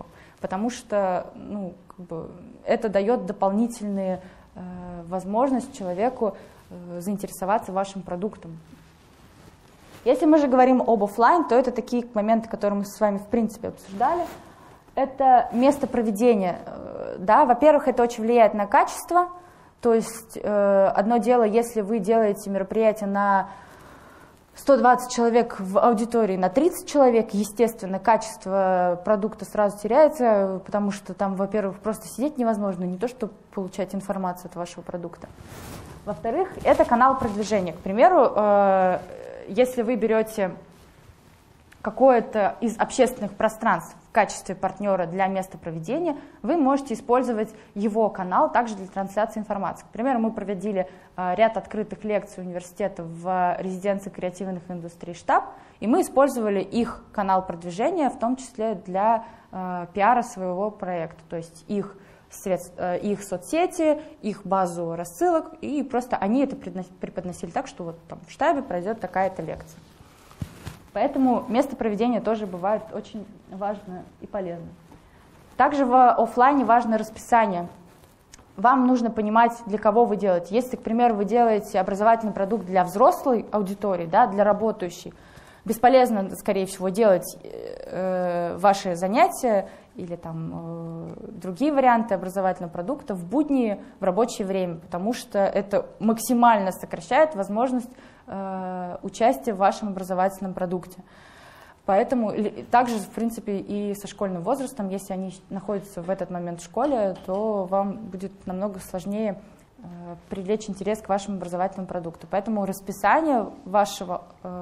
потому что это дает дополнительные возможность человеку заинтересоваться вашим продуктом. Если мы же говорим об офлайн, то это такие моменты, которые мы с вами в принципе обсуждали. Это место проведения. Да? Во-первых, это очень влияет на качество. То есть одно дело, если вы делаете мероприятие на 120 человек в аудитории на 30 человек, естественно, качество продукта сразу теряется, потому что там, во-первых, просто сидеть невозможно, не то, чтобы получать информацию от вашего продукта. Во-вторых, это канал продвижения. К примеру, если вы берете какое-то из общественных пространств в качестве партнера для места проведения, вы можете использовать его канал также для трансляции информации. К примеру, мы проводили ряд открытых лекций университета в резиденции креативных индустрий «Штаб», и мы использовали их канал продвижения, в том числе для пиара своего проекта, то есть их соцсети, их базу рассылок, и просто они это преподносили так, что вот там в штабе пройдет такая-то лекция. Поэтому место проведения тоже бывает очень важно и полезно. Также в офлайне важно расписание. Вам нужно понимать, для кого вы делаете. Если, к примеру, вы делаете образовательный продукт для взрослой аудитории, да, для работающей, бесполезно, скорее всего, делать ваши занятия или там другие варианты образовательного продукта в будни, в рабочее время, потому что это максимально сокращает возможность участия в вашем образовательном продукте. Поэтому также, в принципе, и со школьным возрастом, если они находятся в этот момент в школе, то вам будет намного сложнее привлечь интерес к вашему образовательному продукту. Поэтому расписание ваших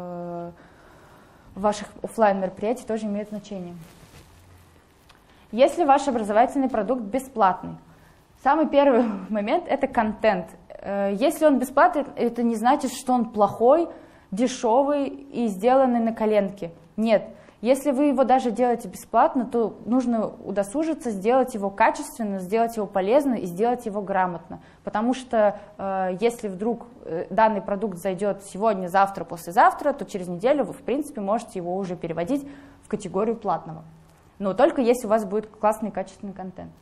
офлайн мероприятий тоже имеет значение. Если ваш образовательный продукт бесплатный, самый первый момент – это контент. Если он бесплатный, это не значит, что он плохой, дешевый и сделанный на коленке. Нет. Если вы его даже делаете бесплатно, то нужно удосужиться сделать его качественно, сделать его полезно и сделать его грамотно. Потому что если вдруг данный продукт зайдет сегодня, завтра, послезавтра, то через неделю вы, в принципе, можете его уже переводить в категорию платного. Но только если у вас будет классный качественный контент.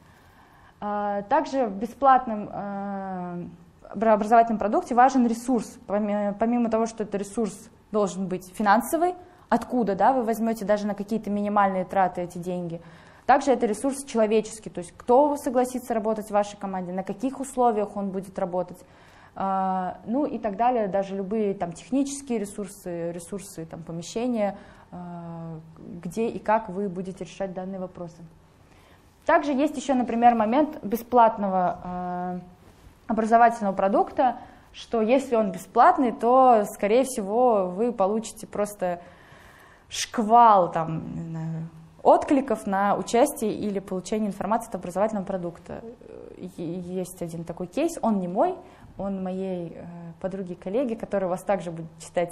Также в бесплатном образовательном продукте важен ресурс. Помимо того, что это ресурс должен быть финансовый, откуда, да, вы возьмете даже на какие-то минимальные траты эти деньги. Также это ресурс человеческий, то есть кто согласится работать в вашей команде, на каких условиях он будет работать, ну и так далее, даже любые там технические ресурсы там, помещения, где и как вы будете решать данные вопросы. Также есть еще, например, момент бесплатного образовательного продукта, что если он бесплатный, то, скорее всего, вы получите просто шквал там, откликов на участие или получение информации от образовательного продукта. Есть один такой кейс, он не мой, он моей подруги-коллеги, которая у вас также будет читать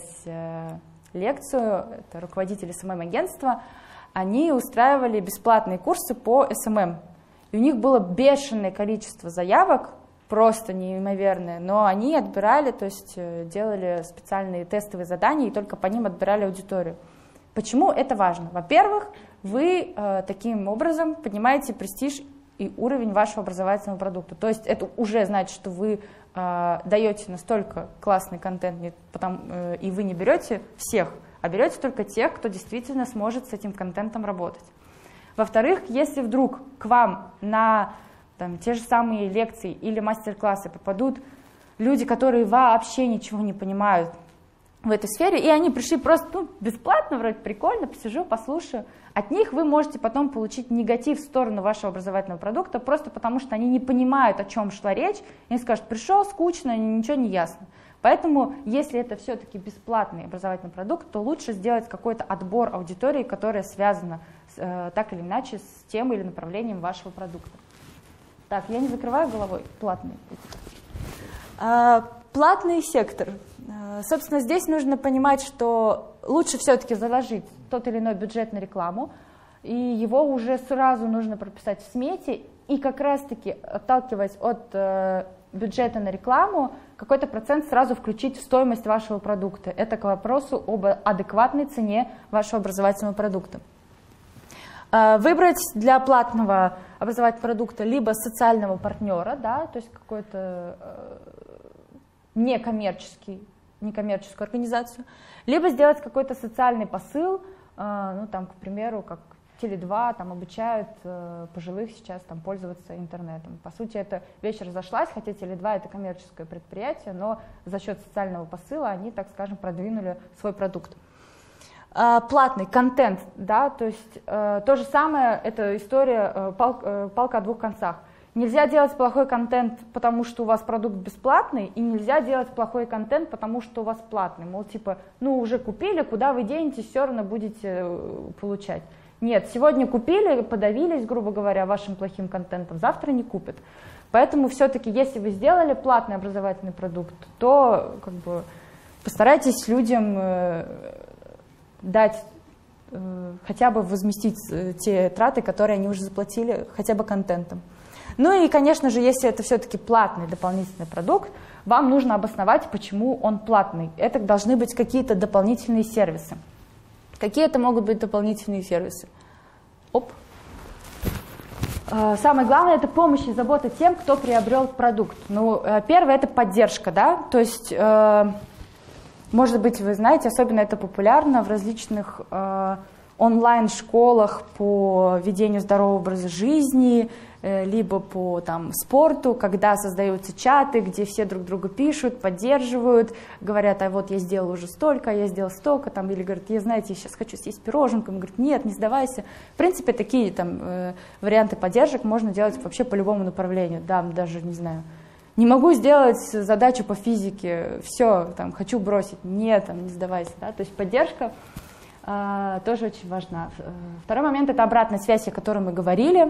лекцию, это руководитель СММ-агентства. Они устраивали бесплатные курсы по СММ, и у них было бешеное количество заявок, просто неимоверное, но они отбирали, то есть делали специальные тестовые задания и только по ним отбирали аудиторию. Почему это важно? Во-первых, вы таким образом поднимаете престиж и уровень вашего образовательного продукта. То есть это уже значит, что вы даете настолько классный контент, и вы не берете всех, а берете только тех, кто действительно сможет с этим контентом работать. Во-вторых, если вдруг к вам на те же самые лекции или мастер-классы попадут люди, которые вообще ничего не понимают в этой сфере, и они пришли просто бесплатно, вроде прикольно, посижу, послушаю, от них вы можете потом получить негатив в сторону вашего образовательного продукта, просто потому что они не понимают, о чем шла речь, и они скажут, пришел, скучно, ничего не ясно. Поэтому, если это все-таки бесплатный образовательный продукт, то лучше сделать какой-то отбор аудитории, которая связана так или иначе с тем или направлением вашего продукта. Так, я не закрываю головой платный. Платный сектор. Собственно, здесь нужно понимать, что лучше все-таки заложить тот или иной бюджет на рекламу, и его уже сразу нужно прописать в смете, и как раз-таки, отталкиваясь от бюджета на рекламу, какой-то процент сразу включить в стоимость вашего продукта. Это к вопросу об адекватной цене вашего образовательного продукта. Выбрать для платного образовательного продукта либо социального партнера, да, то есть какой-то некоммерческую организацию, либо сделать какой-то социальный посыл, ну, там, к примеру, как Теле2 там обучают пожилых сейчас там пользоваться интернетом. По сути, эта вещь разошлась, хотя Теле2 это коммерческое предприятие, но за счет социального посыла они, так скажем, продвинули свой продукт. Платный контент, да, то есть то же самое, это история палка о двух концах. Нельзя делать плохой контент, потому что у вас продукт бесплатный, и нельзя делать плохой контент, потому что у вас платный. Мол, типа, ну уже купили, куда вы денетесь, все равно будете получать. Нет, сегодня купили, подавились, грубо говоря, вашим плохим контентом, завтра не купят. Поэтому все-таки, если вы сделали платный образовательный продукт, то как бы постарайтесь людям дать, хотя бы возместить те траты, которые они уже заплатили хотя бы контентом. Ну и, конечно же, если это все-таки платный дополнительный продукт, вам нужно обосновать, почему он платный. Это должны быть какие-то дополнительные сервисы. Какие это могут быть дополнительные сервисы? Оп. Самое главное – это помощь и забота тем, кто приобрел продукт. Ну, первое – это поддержка, да, то есть, может быть, вы знаете, особенно это популярно в различных онлайн-школах по ведению здорового образа жизни, либо по там, спорту, когда создаются чаты, где все друг другу пишут, поддерживают, говорят, а вот я сделал уже столько, я сделал столько, там, или говорят, я, знаете, я сейчас хочу съесть пироженку, он говорит, нет, не сдавайся. В принципе, такие там, варианты поддержек можно делать вообще по любому направлению, да, даже, не знаю, не могу сделать задачу по физике, все, там, хочу бросить, нет, там, не сдавайся, да, то есть поддержка тоже очень важна. Второй момент – это обратная связь, о которой мы говорили.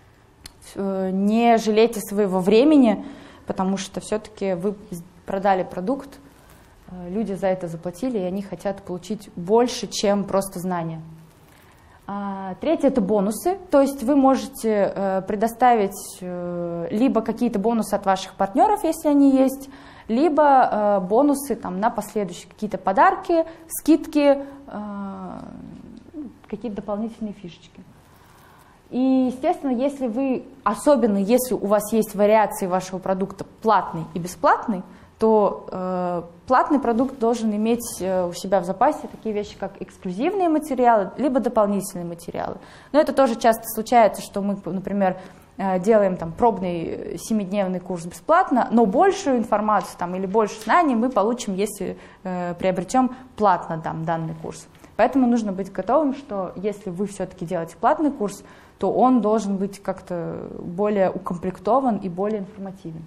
Не жалейте своего времени, потому что все-таки вы продали продукт, люди за это заплатили, и они хотят получить больше, чем просто знания. Третье – это бонусы, то есть вы можете предоставить либо какие-то бонусы от ваших партнеров, если они есть, либо бонусы там, на последующие какие-то подарки, скидки, какие-то дополнительные фишечки. И, естественно, если вы, особенно если у вас есть вариации вашего продукта платный и бесплатный, то платный продукт должен иметь у себя в запасе такие вещи, как эксклюзивные материалы, либо дополнительные материалы. Но это тоже часто случается, что мы, например, делаем там, пробный 7-дневный курс бесплатно, но большую информацию там, или больше знаний мы получим, если приобретем платно там, данный курс. Поэтому нужно быть готовым, что если вы все-таки делаете платный курс, то он должен быть как-то более укомплектован и более информативен.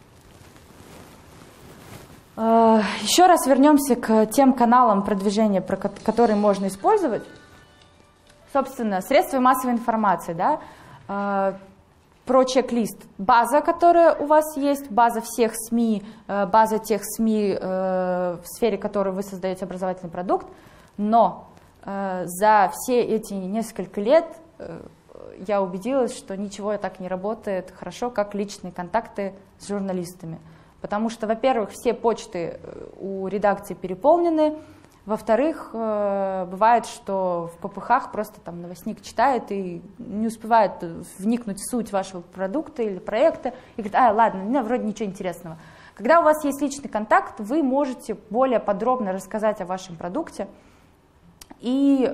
Еще раз вернемся к тем каналам продвижения, которые можно использовать. Собственно, средства массовой информации, да, про чек-лист. База, которая у вас есть, база всех СМИ, база тех СМИ, в сфере которой вы создаете образовательный продукт. Но за все эти несколько лет я убедилась, что ничего так не работает хорошо, как личные контакты с журналистами. Потому что, во-первых, все почты у редакции переполнены, во-вторых, бывает, что в ППХ просто там новостник читает и не успевает вникнуть в суть вашего продукта или проекта и говорит, ладно, у меня вроде ничего интересного. Когда у вас есть личный контакт, вы можете более подробно рассказать о вашем продукте и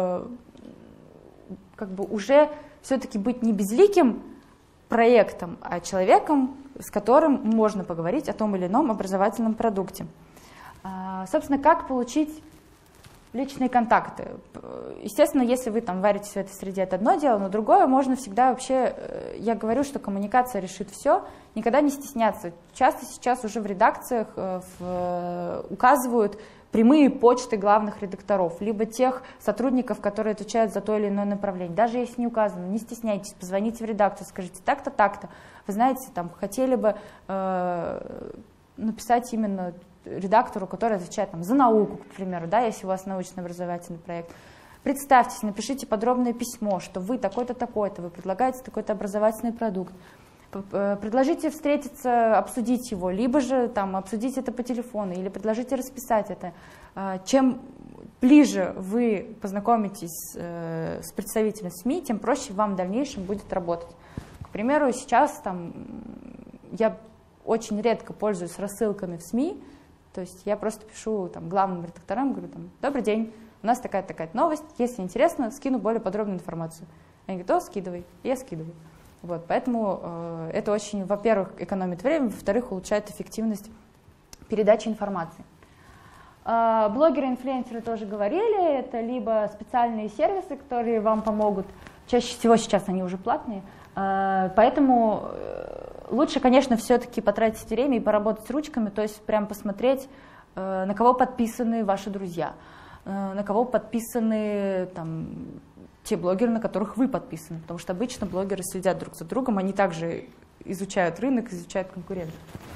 как бы уже все-таки быть не безликим проектом, а человеком, с которым можно поговорить о том или ином образовательном продукте. Собственно, как получить личные контакты? Естественно, если вы там варитесь в этой среде, это одно дело, но другое можно всегда вообще, я говорю, что коммуникация решит все, никогда не стесняться. Часто сейчас уже в редакциях указывают прямые почты главных редакторов, либо тех сотрудников, которые отвечают за то или иное направление. Даже если не указано, не стесняйтесь, позвоните в редакцию, скажите так-то, так-то. Вы знаете, там хотели бы написать именно редактору, который отвечает там, за науку, к примеру, да, если у вас научно-образовательный проект. Представьтесь, напишите подробное письмо, что вы такой-то, такой-то, вы предлагаете такой-то образовательный продукт. Предложите встретиться, обсудить его, либо же там, обсудить это по телефону, или предложите расписать это. Чем ближе вы познакомитесь с представителем СМИ, тем проще вам в дальнейшем будет работать. К примеру, сейчас там, я очень редко пользуюсь рассылками в СМИ, то есть я просто пишу там, главным редакторам, говорю, там, добрый день, у нас такая-то новость, если интересно, скину более подробную информацию. Они говорят, скидывай, я скидываю. Вот, поэтому это очень, во-первых, экономит время, во-вторых, улучшает эффективность передачи информации. Блогеры, инфлюенсеры тоже говорили, это либо специальные сервисы, которые вам помогут, чаще всего сейчас они уже платные, поэтому лучше, конечно, все-таки потратить время и поработать с ручками, то есть прям посмотреть, на кого подписаны ваши друзья, на кого подписаны там, те блогеры, на которых вы подписаны, потому что обычно блогеры следят друг за другом, они также изучают рынок, изучают конкурентов.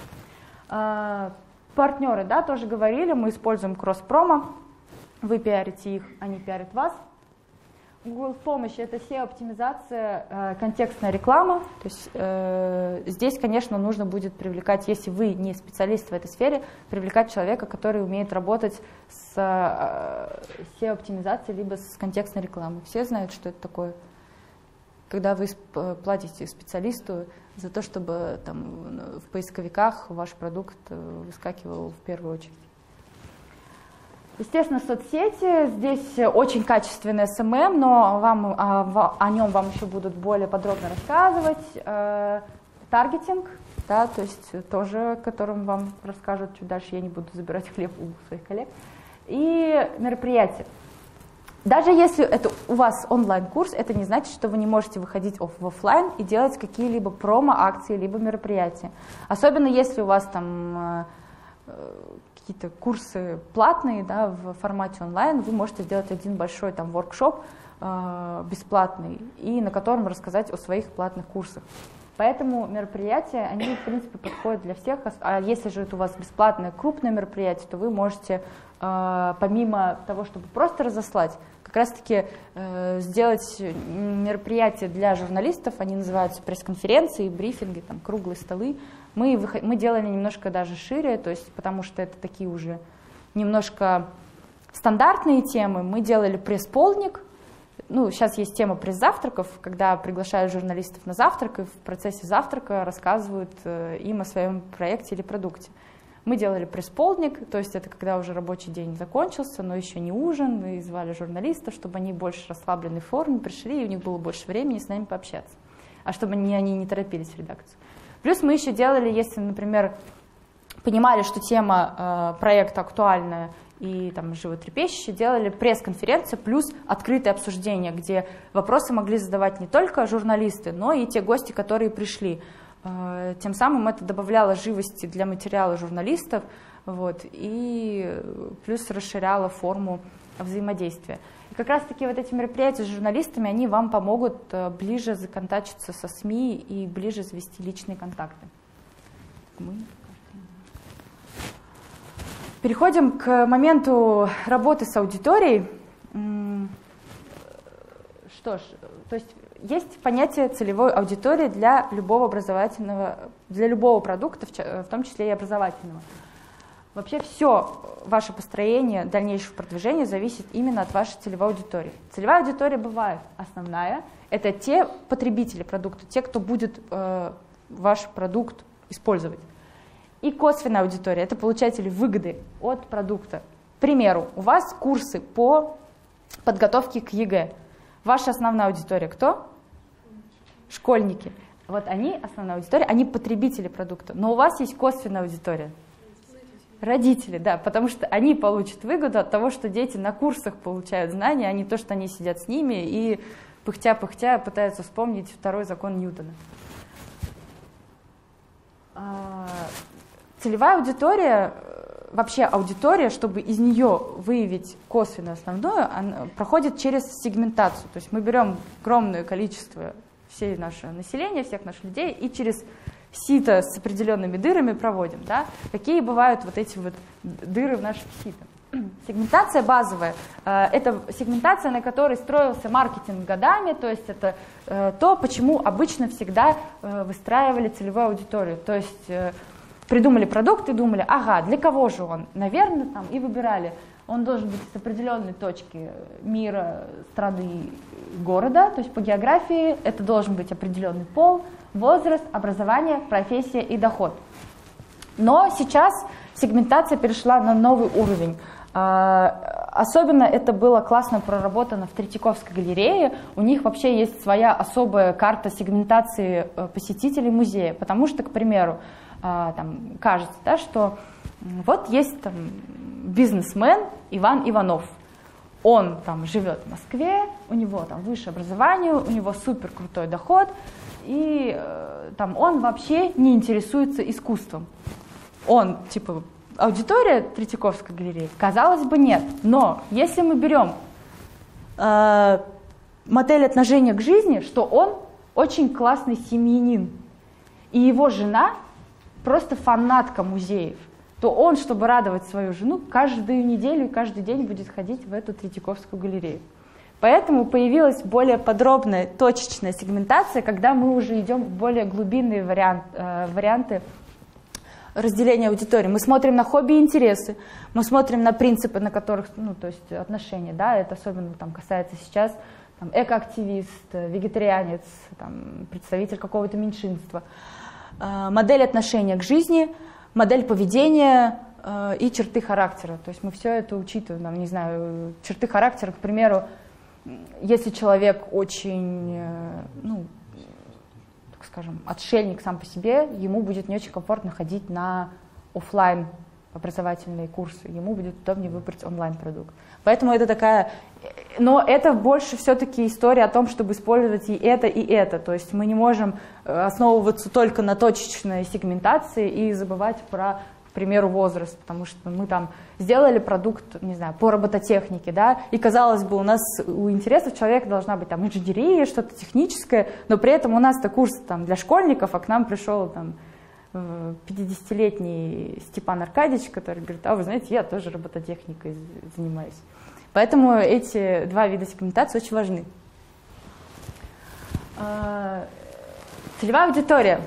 Партнеры, да, тоже говорили, мы используем кросс-промо, вы пиарите их, они пиарят вас. Google в помощь — это SEO-оптимизация, контекстная реклама. То есть здесь, конечно, нужно будет привлекать, если вы не специалист в этой сфере, привлекать человека, который умеет работать с SEO-оптимизацией либо с контекстной рекламой. Все знают, что это такое? Когда вы платите специалисту за то, чтобы там, в поисковиках ваш продукт выскакивал в первую очередь. Естественно, соцсети. Здесь очень качественный SMM, но о нем вам еще будут более подробно рассказывать. Таргетинг, да, то есть тоже, о котором вам расскажут чуть дальше, я не буду забирать хлеб у своих коллег. И мероприятия. Даже если это у вас онлайн-курс, это не значит, что вы не можете выходить в офлайн и делать какие-либо промо-акции, либо мероприятия. Особенно если у вас там какие-то курсы платные, да, в формате онлайн, вы можете сделать один большой там воркшоп бесплатный, и на котором рассказать о своих платных курсах. Поэтому мероприятия, они, в принципе, подходят для всех. А если же это у вас бесплатное крупное мероприятие, то вы можете, помимо того, чтобы просто разослать, как раз-таки сделать мероприятия для журналистов, они называются пресс-конференции, брифинги, там, круглые столы. Мы делали немножко даже шире, то есть, потому что это такие уже немножко стандартные темы. Мы делали пресс-полдник. Ну, сейчас есть тема пресс-завтраков, когда приглашают журналистов на завтрак и в процессе завтрака рассказывают им о своем проекте или продукте. Мы делали пресс-полдник, то есть это когда уже рабочий день закончился, но еще не ужин, и звали журналистов, чтобы они в больше расслабленной форме пришли, и у них было больше времени с нами пообщаться, а чтобы они не торопились в редакцию. Плюс мы еще делали, если, например, понимали, что тема проекта актуальная и там животрепещущая, делали пресс-конференцию плюс открытое обсуждение, где вопросы могли задавать не только журналисты, но и те гости, которые пришли. Тем самым это добавляло живости для материала журналистов, вот, и плюс расширяло форму взаимодействия. И как раз-таки вот эти мероприятия с журналистами, они вам помогут ближе законтачиться со СМИ и ближе завести личные контакты. Переходим к моменту работы с аудиторией. Что ж, то есть понятие целевой аудитории для любого образовательного, для любого продукта, в том числе и образовательного. Вообще все ваше построение дальнейшего продвижения зависит именно от вашей целевой аудитории. Целевая аудитория бывает основная, это те потребители продукта, те, кто будет ваш продукт использовать. И косвенная аудитория, это получатели выгоды от продукта. К примеру, у вас курсы по подготовке к ЕГЭ. Ваша основная аудитория кто? Школьники. Вот они, основная аудитория, они потребители продукта. Но у вас есть косвенная аудитория. Родители, да, потому что они получат выгоду от того, что дети на курсах получают знания, а не то, что они сидят с ними и пыхтя-пыхтя пытаются вспомнить второй закон Ньютона. Целевая аудитория, вообще аудитория, чтобы из нее выявить косвенную основную, она проходит через сегментацию. То есть мы берем огромное количество всей нашего населения, всех наших людей, и через сито с определенными дырами проводим. Да? Какие бывают вот эти вот дыры в нашем сито? Сегментация базовая. Это сегментация, на которой строился маркетинг годами, то есть это то, почему обычно всегда выстраивали целевую аудиторию. То есть придумали продукт и думали, ага, для кого же он? Наверное, там, и выбирали он должен быть с определенной точки мира, страны, города, то есть по географии это должен быть определенный пол, возраст, образование, профессия и доход. Но сейчас сегментация перешла на новый уровень. Особенно это было классно проработано в Третьяковской галерее. У них вообще есть своя особая карта сегментации посетителей музея, потому что, к примеру, там, кажется, да, что вот есть там бизнесмен Иван Иванов. Он там живет в Москве, у него там высшее образование, у него супер крутой доход, и там он вообще не интересуется искусством. Он типа аудитория Третьяковской галереи? Казалось бы, нет. Но если мы берем модель отношения к жизни, что он очень классный семьянин, и его жена просто фанатка музеев, то он, чтобы радовать свою жену, каждую неделю и каждый день будет ходить в эту Третьяковскую галерею. Поэтому появилась более подробная, точечная сегментация, когда мы уже идем в более глубинные варианты разделения аудитории. Мы смотрим на хобби и интересы, мы смотрим на принципы, на которых, ну, то есть отношения, да, это особенно там касается сейчас там, экоактивист, вегетарианец, там, представитель какого-то меньшинства. Модель отношения к жизни, модель поведения и черты характера. То есть мы все это учитываем, там, не знаю, черты характера, к примеру, если человек очень, ну, так скажем, отшельник сам по себе, ему будет не очень комфортно ходить на офлайн образовательные курсы, ему будет удобнее выбрать онлайн-продукт. Поэтому это такая... Но это больше все-таки история о том, чтобы использовать и это. То есть мы не можем основываться только на точечной сегментации и забывать про, к примеру, возраст, потому что мы там сделали продукт, не знаю, по робототехнике, да, и казалось бы, у нас у интересов человека должна быть там инженерия, что-то техническое, но при этом у нас-то курс там для школьников, а к нам пришел там 50-летний Степан Аркадьевич, который говорит, а вы знаете, я тоже робототехникой занимаюсь. Поэтому эти два вида сегментации очень важны. Целевая аудитория.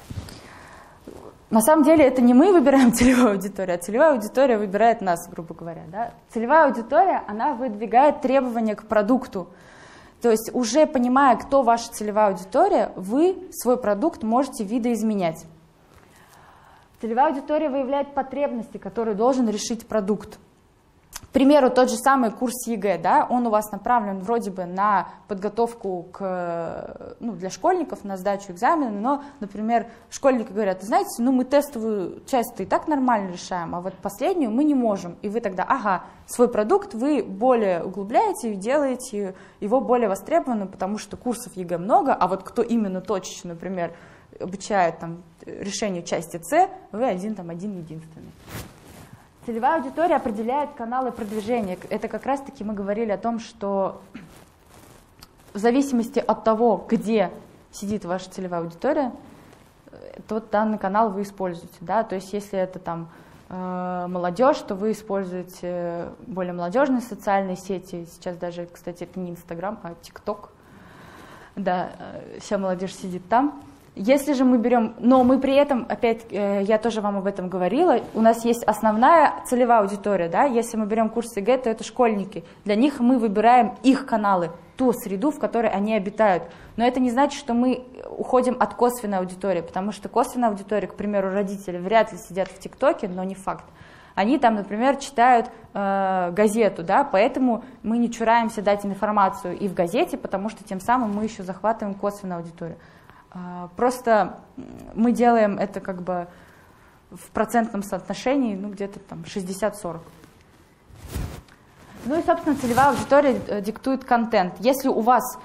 На самом деле это не мы выбираем целевую аудиторию, а целевая аудитория выбирает нас, грубо говоря. Да? Целевая аудитория, она выдвигает требования к продукту. То есть уже понимая, кто ваша целевая аудитория, вы свой продукт можете видоизменять. Целевая аудитория выявляет потребности, которые должен решить продукт. К примеру, тот же самый курс ЕГЭ, да, он у вас направлен вроде бы на подготовку для школьников, на сдачу экзамена, но, например, школьники говорят, знаете, ну мы тестовую часть и так нормально решаем, а вот последнюю мы не можем. И вы тогда, ага, свой продукт вы более углубляете и делаете его более востребованным, потому что курсов ЕГЭ много, а вот кто именно точечно, например, обучает там, решению части С, вы один единственный. Целевая аудитория определяет каналы продвижения. Это как раз-таки мы говорили о том, что в зависимости от того, где сидит ваша целевая аудитория, тот данный канал вы используете. Да? То есть если это там молодежь, то вы используете более молодежные социальные сети. Сейчас даже, кстати, это не Инстаграм, а ТикТок. Да, вся молодежь сидит там. Если же мы берем, но мы при этом, опять, я тоже вам об этом говорила, у нас есть основная целевая аудитория, да, если мы берем курс ЕГЭ, то это школьники, для них мы выбираем их каналы, ту среду, в которой они обитают, но это не значит, что мы уходим от косвенной аудитории, потому что косвенная аудитория, к примеру, родители вряд ли сидят в ТикТоке, но не факт. Они там, например, читают газету, да, поэтому мы не чураемся дать им информацию и в газете, потому что тем самым мы еще захватываем косвенную аудиторию. Просто мы делаем это как бы в процентном соотношении, ну где-то там 60-40. Ну и, собственно, целевая аудитория диктует контент. Если у вас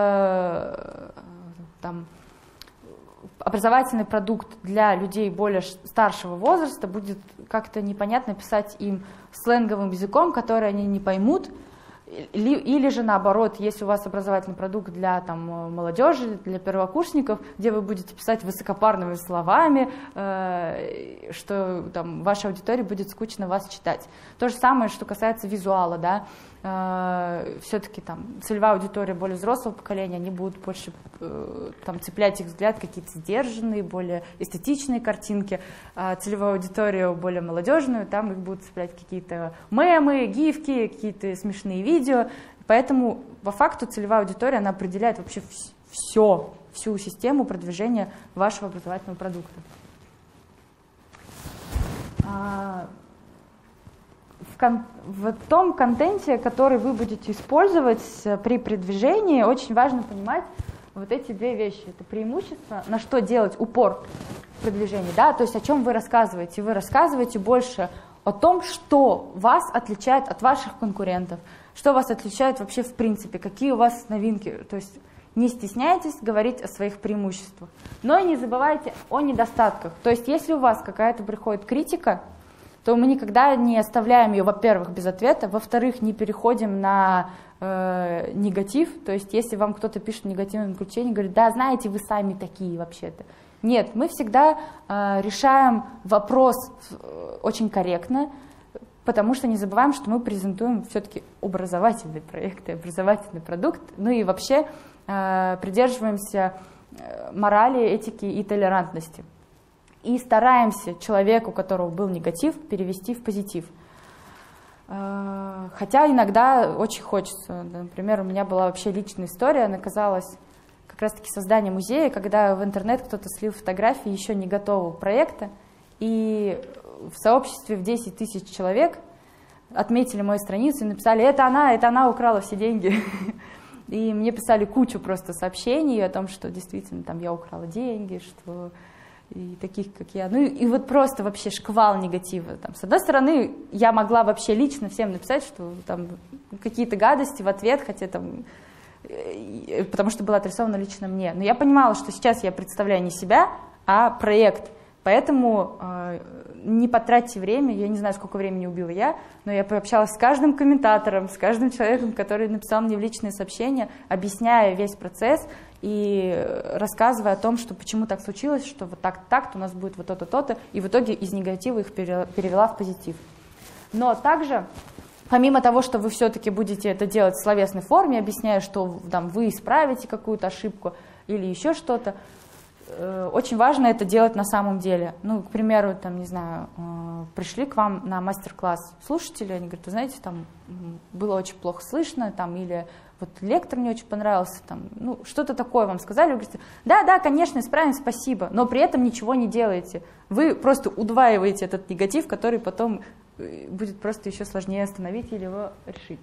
там, образовательный продукт для людей более старшего возраста, будет как-то непонятно писать им сленговым языком, который они не поймут, или же наоборот, если у вас образовательный продукт для там, молодежи, для первокурсников, где вы будете писать высокопарными словами, что там, вашей аудитории будет скучно вас читать. То же самое, что касается визуала. Да? все-таки там целевая аудитория более взрослого поколения, они будут больше там цеплять их взгляд какие-то сдержанные, более эстетичные картинки, а целевую аудиторию более молодежную, там их будут цеплять какие-то мемы, гифки, какие-то смешные видео. Поэтому по факту целевая аудитория, она определяет вообще всю систему продвижения вашего образовательного продукта. В том контенте, который вы будете использовать при продвижении, очень важно понимать вот эти две вещи. Это преимущество, на что делать упор в продвижении, да, то есть о чем вы рассказываете. Вы рассказываете больше о том, что вас отличает от ваших конкурентов, что вас отличает вообще в принципе, какие у вас новинки. То есть не стесняйтесь говорить о своих преимуществах, но и не забывайте о недостатках. То есть если у вас какая-то приходит критика, то мы никогда не оставляем ее, во-первых, без ответа, во-вторых, не переходим на негатив. То есть если вам кто-то пишет в негативном ключе, говорит, да, знаете, вы сами такие вообще-то. Нет, мы всегда решаем вопрос очень корректно, потому что не забываем, что мы презентуем все-таки образовательный проект и образовательный продукт, ну и вообще придерживаемся морали, этики и толерантности. И стараемся человеку, у которого был негатив, перевести в позитив. Хотя иногда очень хочется. Например, у меня была вообще личная история, она казалась как раз-таки создание музея, когда в интернет кто-то слил фотографии еще не готового проекта, и в сообществе в 10 тысяч человек отметили мою страницу и написали, это она украла все деньги. И мне писали кучу просто сообщений о том, что действительно там я украла деньги, что... и таких, как я. Ну и вот просто вообще шквал негатива. Там, с одной стороны, я могла вообще лично всем написать, что там какие-то гадости в ответ, хотя там, потому что было адресовано лично мне. Но я понимала, что сейчас я представляю не себя, а проект. Поэтому не потратьте время, я не знаю, сколько времени убила я, но я пообщалась с каждым комментатором, с каждым человеком, который написал мне в личные сообщения, объясняя весь процесс и рассказывая о том, что почему так случилось, что вот так-то у нас будет вот то-то, то-то, и в итоге из негатива их перевела в позитив. Но также, помимо того, что вы все-таки будете это делать в словесной форме, объясняя, что там, вы исправите какую-то ошибку или еще что-то, очень важно это делать на самом деле. Ну, к примеру, там, не знаю, пришли к вам на мастер-класс слушатели, они говорят, вы знаете, там было очень плохо слышно, там, или вот лектор мне очень понравился, там, ну, что-то такое вам сказали, вы говорите, да, конечно, исправим, спасибо, но при этом ничего не делаете. Вы просто удваиваете этот негатив, который потом будет просто еще сложнее остановить или его решить.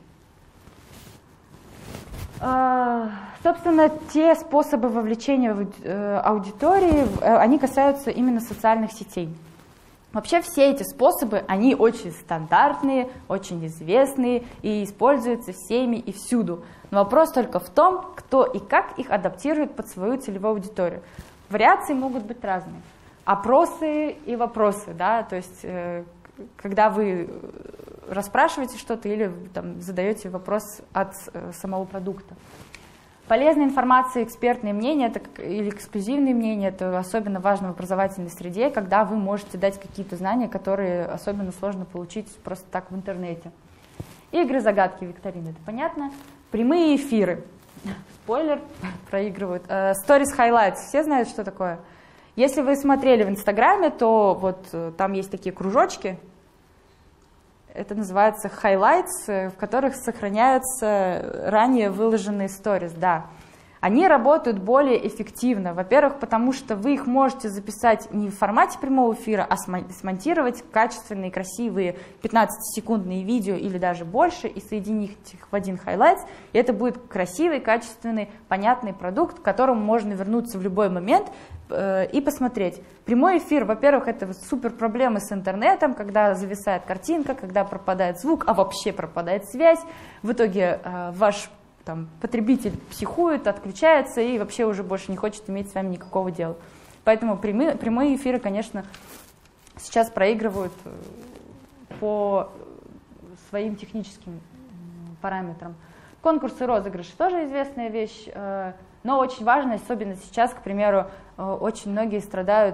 Собственно, те способы вовлечения аудитории, они касаются именно социальных сетей. Вообще все эти способы, они очень стандартные, очень известные и используются всеми и всюду. Но вопрос только в том, кто и как их адаптирует под свою целевую аудиторию. Вариации могут быть разные. Опросы и вопросы, да, то есть когда вы расспрашиваете что-то или там, задаете вопрос от самого продукта. Полезная информация, экспертные мнения или эксклюзивные мнения, это особенно важно в образовательной среде, когда вы можете дать какие-то знания, которые особенно сложно получить просто так в интернете. Игры, загадки, викторины, это понятно. Прямые эфиры. Спойлер, проигрывают. Stories Highlights, все знают, что такое? Если вы смотрели в Инстаграме, то вот там есть такие кружочки, это называется highlights, в которых сохраняются ранее выложенные stories, да. Они работают более эффективно. Во-первых, потому что вы их можете записать не в формате прямого эфира, а смонтировать качественные, красивые 15-секундные видео или даже больше и соединить их в один highlights. И это будет красивый, качественный, понятный продукт, к которому можно вернуться в любой момент и посмотреть. Прямой эфир, во-первых, это супер проблемы с интернетом, когда зависает картинка, когда пропадает звук, а вообще пропадает связь. В итоге ваш потребитель психует, отключается и вообще уже больше не хочет иметь с вами никакого дела. Поэтому прямые эфиры, конечно, сейчас проигрывают по своим техническим параметрам. Конкурсы, розыгрыши тоже известная вещь, но очень важно, особенно сейчас, к примеру, очень многие страдают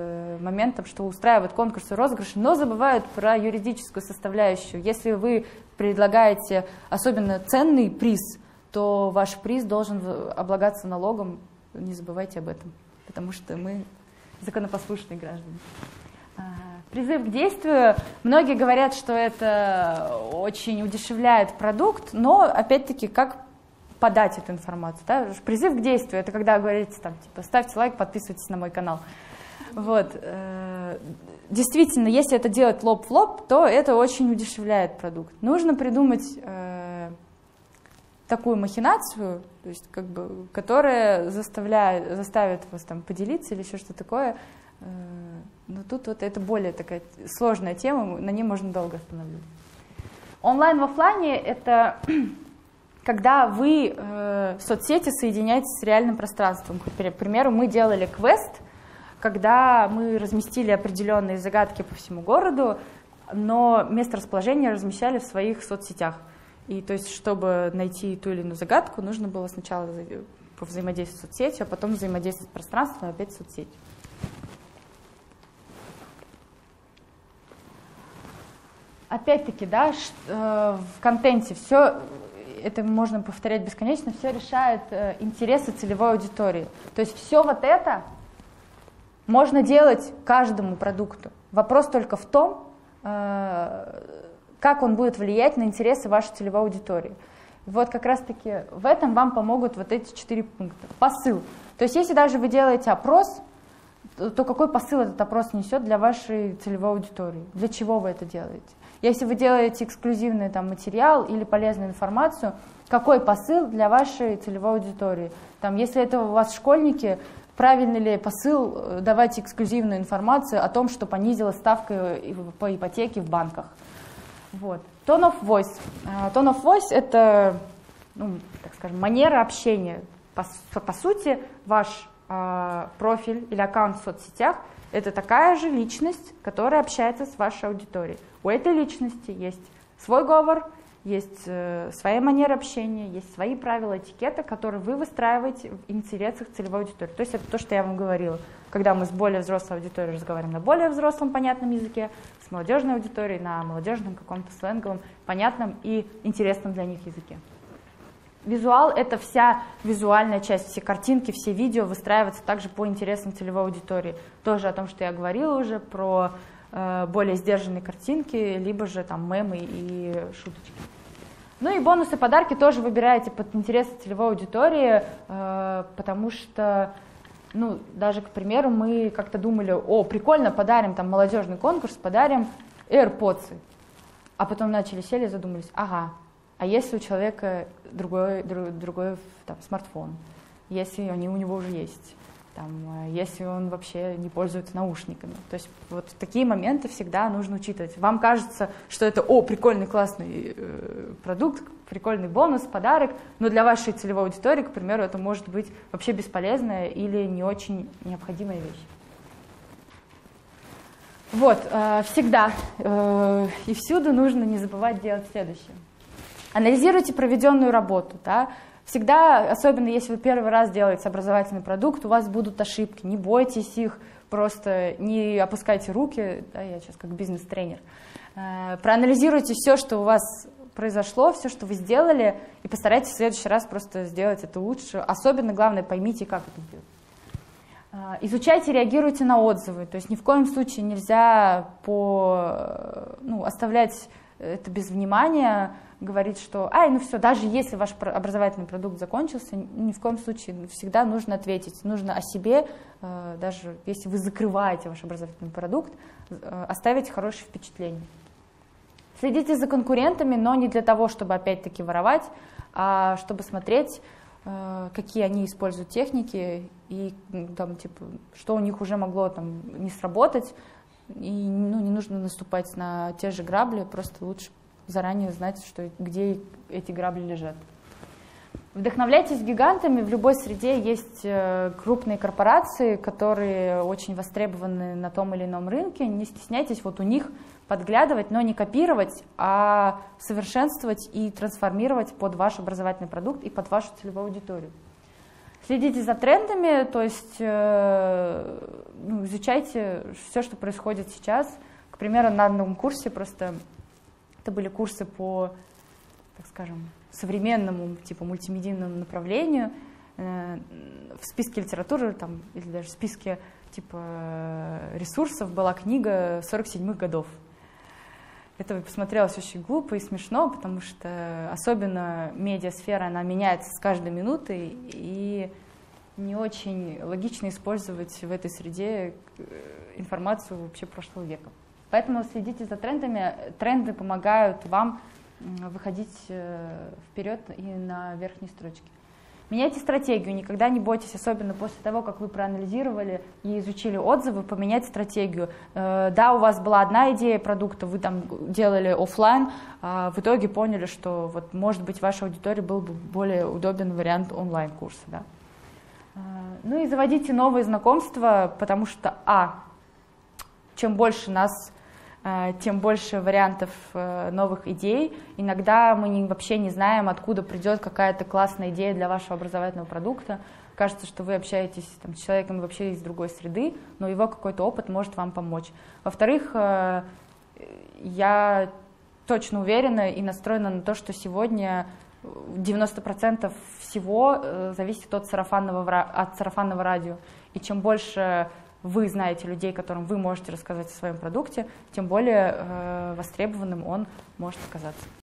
моментом, что устраивают конкурсы, розыгрыши, но забывают про юридическую составляющую. Если вы предлагаете особенно ценный приз, то ваш приз должен облагаться налогом, не забывайте об этом, потому что мы законопослушные граждане. Призыв к действию. Многие говорят, что это очень удешевляет продукт, но, опять-таки, как подать эту информацию? Да? Призыв к действию — это когда говорите, там, типа, ставьте лайк, подписывайтесь на мой канал. Вот. Действительно, если это делать лоб в лоб, то это очень удешевляет продукт. Нужно придумать такую махинацию, то есть, как бы, которая заставит вас там поделиться или еще что-то такое. Но тут вот это более такая сложная тема, на ней можно долго остановиться. Онлайн в офлайне — это когда вы соцсети соединяете с реальным пространством. К примеру, мы делали квест, когда мы разместили определенные загадки по всему городу, но место расположения размещали в своих соцсетях. И то есть, чтобы найти ту или иную загадку, нужно было сначала взаимодействовать с соцсетью, а потом взаимодействовать с пространством и опять с соцсетью. Опять-таки, да, в контенте все, это можно повторять бесконечно, все решает интересы целевой аудитории. То есть все вот это можно делать каждому продукту. Вопрос только в том, как он будет влиять на интересы вашей целевой аудитории. Вот как раз-таки в этом вам помогут вот эти 4 пункта. Посыл. То есть если даже вы делаете опрос, то какой посыл этот опрос несет для вашей целевой аудитории? Для чего вы это делаете? Если вы делаете эксклюзивный там, материал или полезную информацию, какой посыл для вашей целевой аудитории? Там, если это у вас школьники, правильный ли посыл давать эксклюзивную информацию о том, что понизилась ставка по ипотеке в банках? Вот. Tone of voice. Tone of voice — это, ну, так скажем, манера общения. По сути, ваш профиль или аккаунт в соцсетях — это такая же личность, которая общается с вашей аудиторией. У этой личности есть свой говор, есть своя манера общения, есть свои правила этикета, которые вы выстраиваете в интересах целевой аудитории. То есть это то, что я вам говорила. Когда мы с более взрослой аудиторией разговариваем на более взрослом понятном языке, с молодежной аудиторией на молодежном каком-то сленговом, понятном и интересном для них языке. Визуал — это вся визуальная часть, все картинки, все видео выстраиваются также по интересам целевой аудитории. Тоже о том, что я говорила уже, про более сдержанные картинки, либо же там мемы и шуточки. Ну и бонусы, подарки тоже выбираете под интересы целевой аудитории, потому что, ну, даже, к примеру, мы как-то думали, о, прикольно, подарим там молодежный конкурс, подарим AirPods. А потом сели и задумались, ага, а если у человека другой там, смартфон, если они у него уже есть, там, если он вообще не пользуется наушниками. То есть вот такие моменты всегда нужно учитывать. Вам кажется, что это, о, прикольный, классный продукт, прикольный бонус, подарок, но для вашей целевой аудитории, к примеру, это может быть вообще бесполезная или не очень необходимая вещь. Вот, всегда и всюду нужно не забывать делать следующее. Анализируйте проведенную работу. Да? Всегда, особенно если вы первый раз делаете образовательный продукт, у вас будут ошибки, не бойтесь их, просто не опускайте руки, да, я сейчас как бизнес-тренер. Проанализируйте все, что у вас произошло, все, что вы сделали, и постарайтесь в следующий раз просто сделать это лучше. Особенно, главное, поймите, как это сделать. Изучайте, реагируйте на отзывы, то есть ни в коем случае нельзя оставлять это без внимания, говорить, что, ну все, даже если ваш образовательный продукт закончился, ни в коем случае всегда нужно ответить, нужно о себе, даже если вы закрываете ваш образовательный продукт, оставить хорошее впечатление. Следите за конкурентами, но не для того, чтобы опять-таки воровать, а чтобы смотреть, какие они используют техники и там, типа, что у них уже могло там, не сработать. И не нужно наступать на те же грабли, просто лучше заранее знать, где эти грабли лежат. Вдохновляйтесь гигантами. В любой среде есть крупные корпорации, которые очень востребованы на том или ином рынке. Не стесняйтесь вот у них подглядывать, но не копировать, а совершенствовать и трансформировать под ваш образовательный продукт и под вашу целевую аудиторию. Следите за трендами, то есть изучайте все, что происходит сейчас. К примеру, на одном курсе просто Это были курсы по, так скажем, современному, типа мультимедийному направлению. В списке литературы там, или даже в списке типа ресурсов была книга 47-х годов. Это посмотрелось очень глупо и смешно, потому что особенно медиасфера, она меняется с каждой минутой, и не очень логично использовать в этой среде информацию вообще прошлого века. Поэтому следите за трендами. Тренды помогают вам выходить вперед и на верхней строчке. Меняйте стратегию, никогда не бойтесь, особенно после того, как вы проанализировали и изучили отзывы, поменять стратегию. Да, у вас была одна идея продукта, вы там делали офлайн, а в итоге поняли, что вот, может быть, вашей аудитории был бы более удобен вариант онлайн-курса. Да? Ну и заводите новые знакомства, потому что, чем больше нас, тем больше вариантов новых идей. Иногда мы вообще не знаем, откуда придет какая-то классная идея для вашего образовательного продукта. Кажется, что вы общаетесь там, с человеком вообще из другой среды, но его какой-то опыт может вам помочь. Во-вторых, я точно уверена и настроена на то, что сегодня 90% всего зависит от сарафанного радио. И чем больше вы знаете людей, которым вы можете рассказать о своем продукте, тем более востребованным он может оказаться.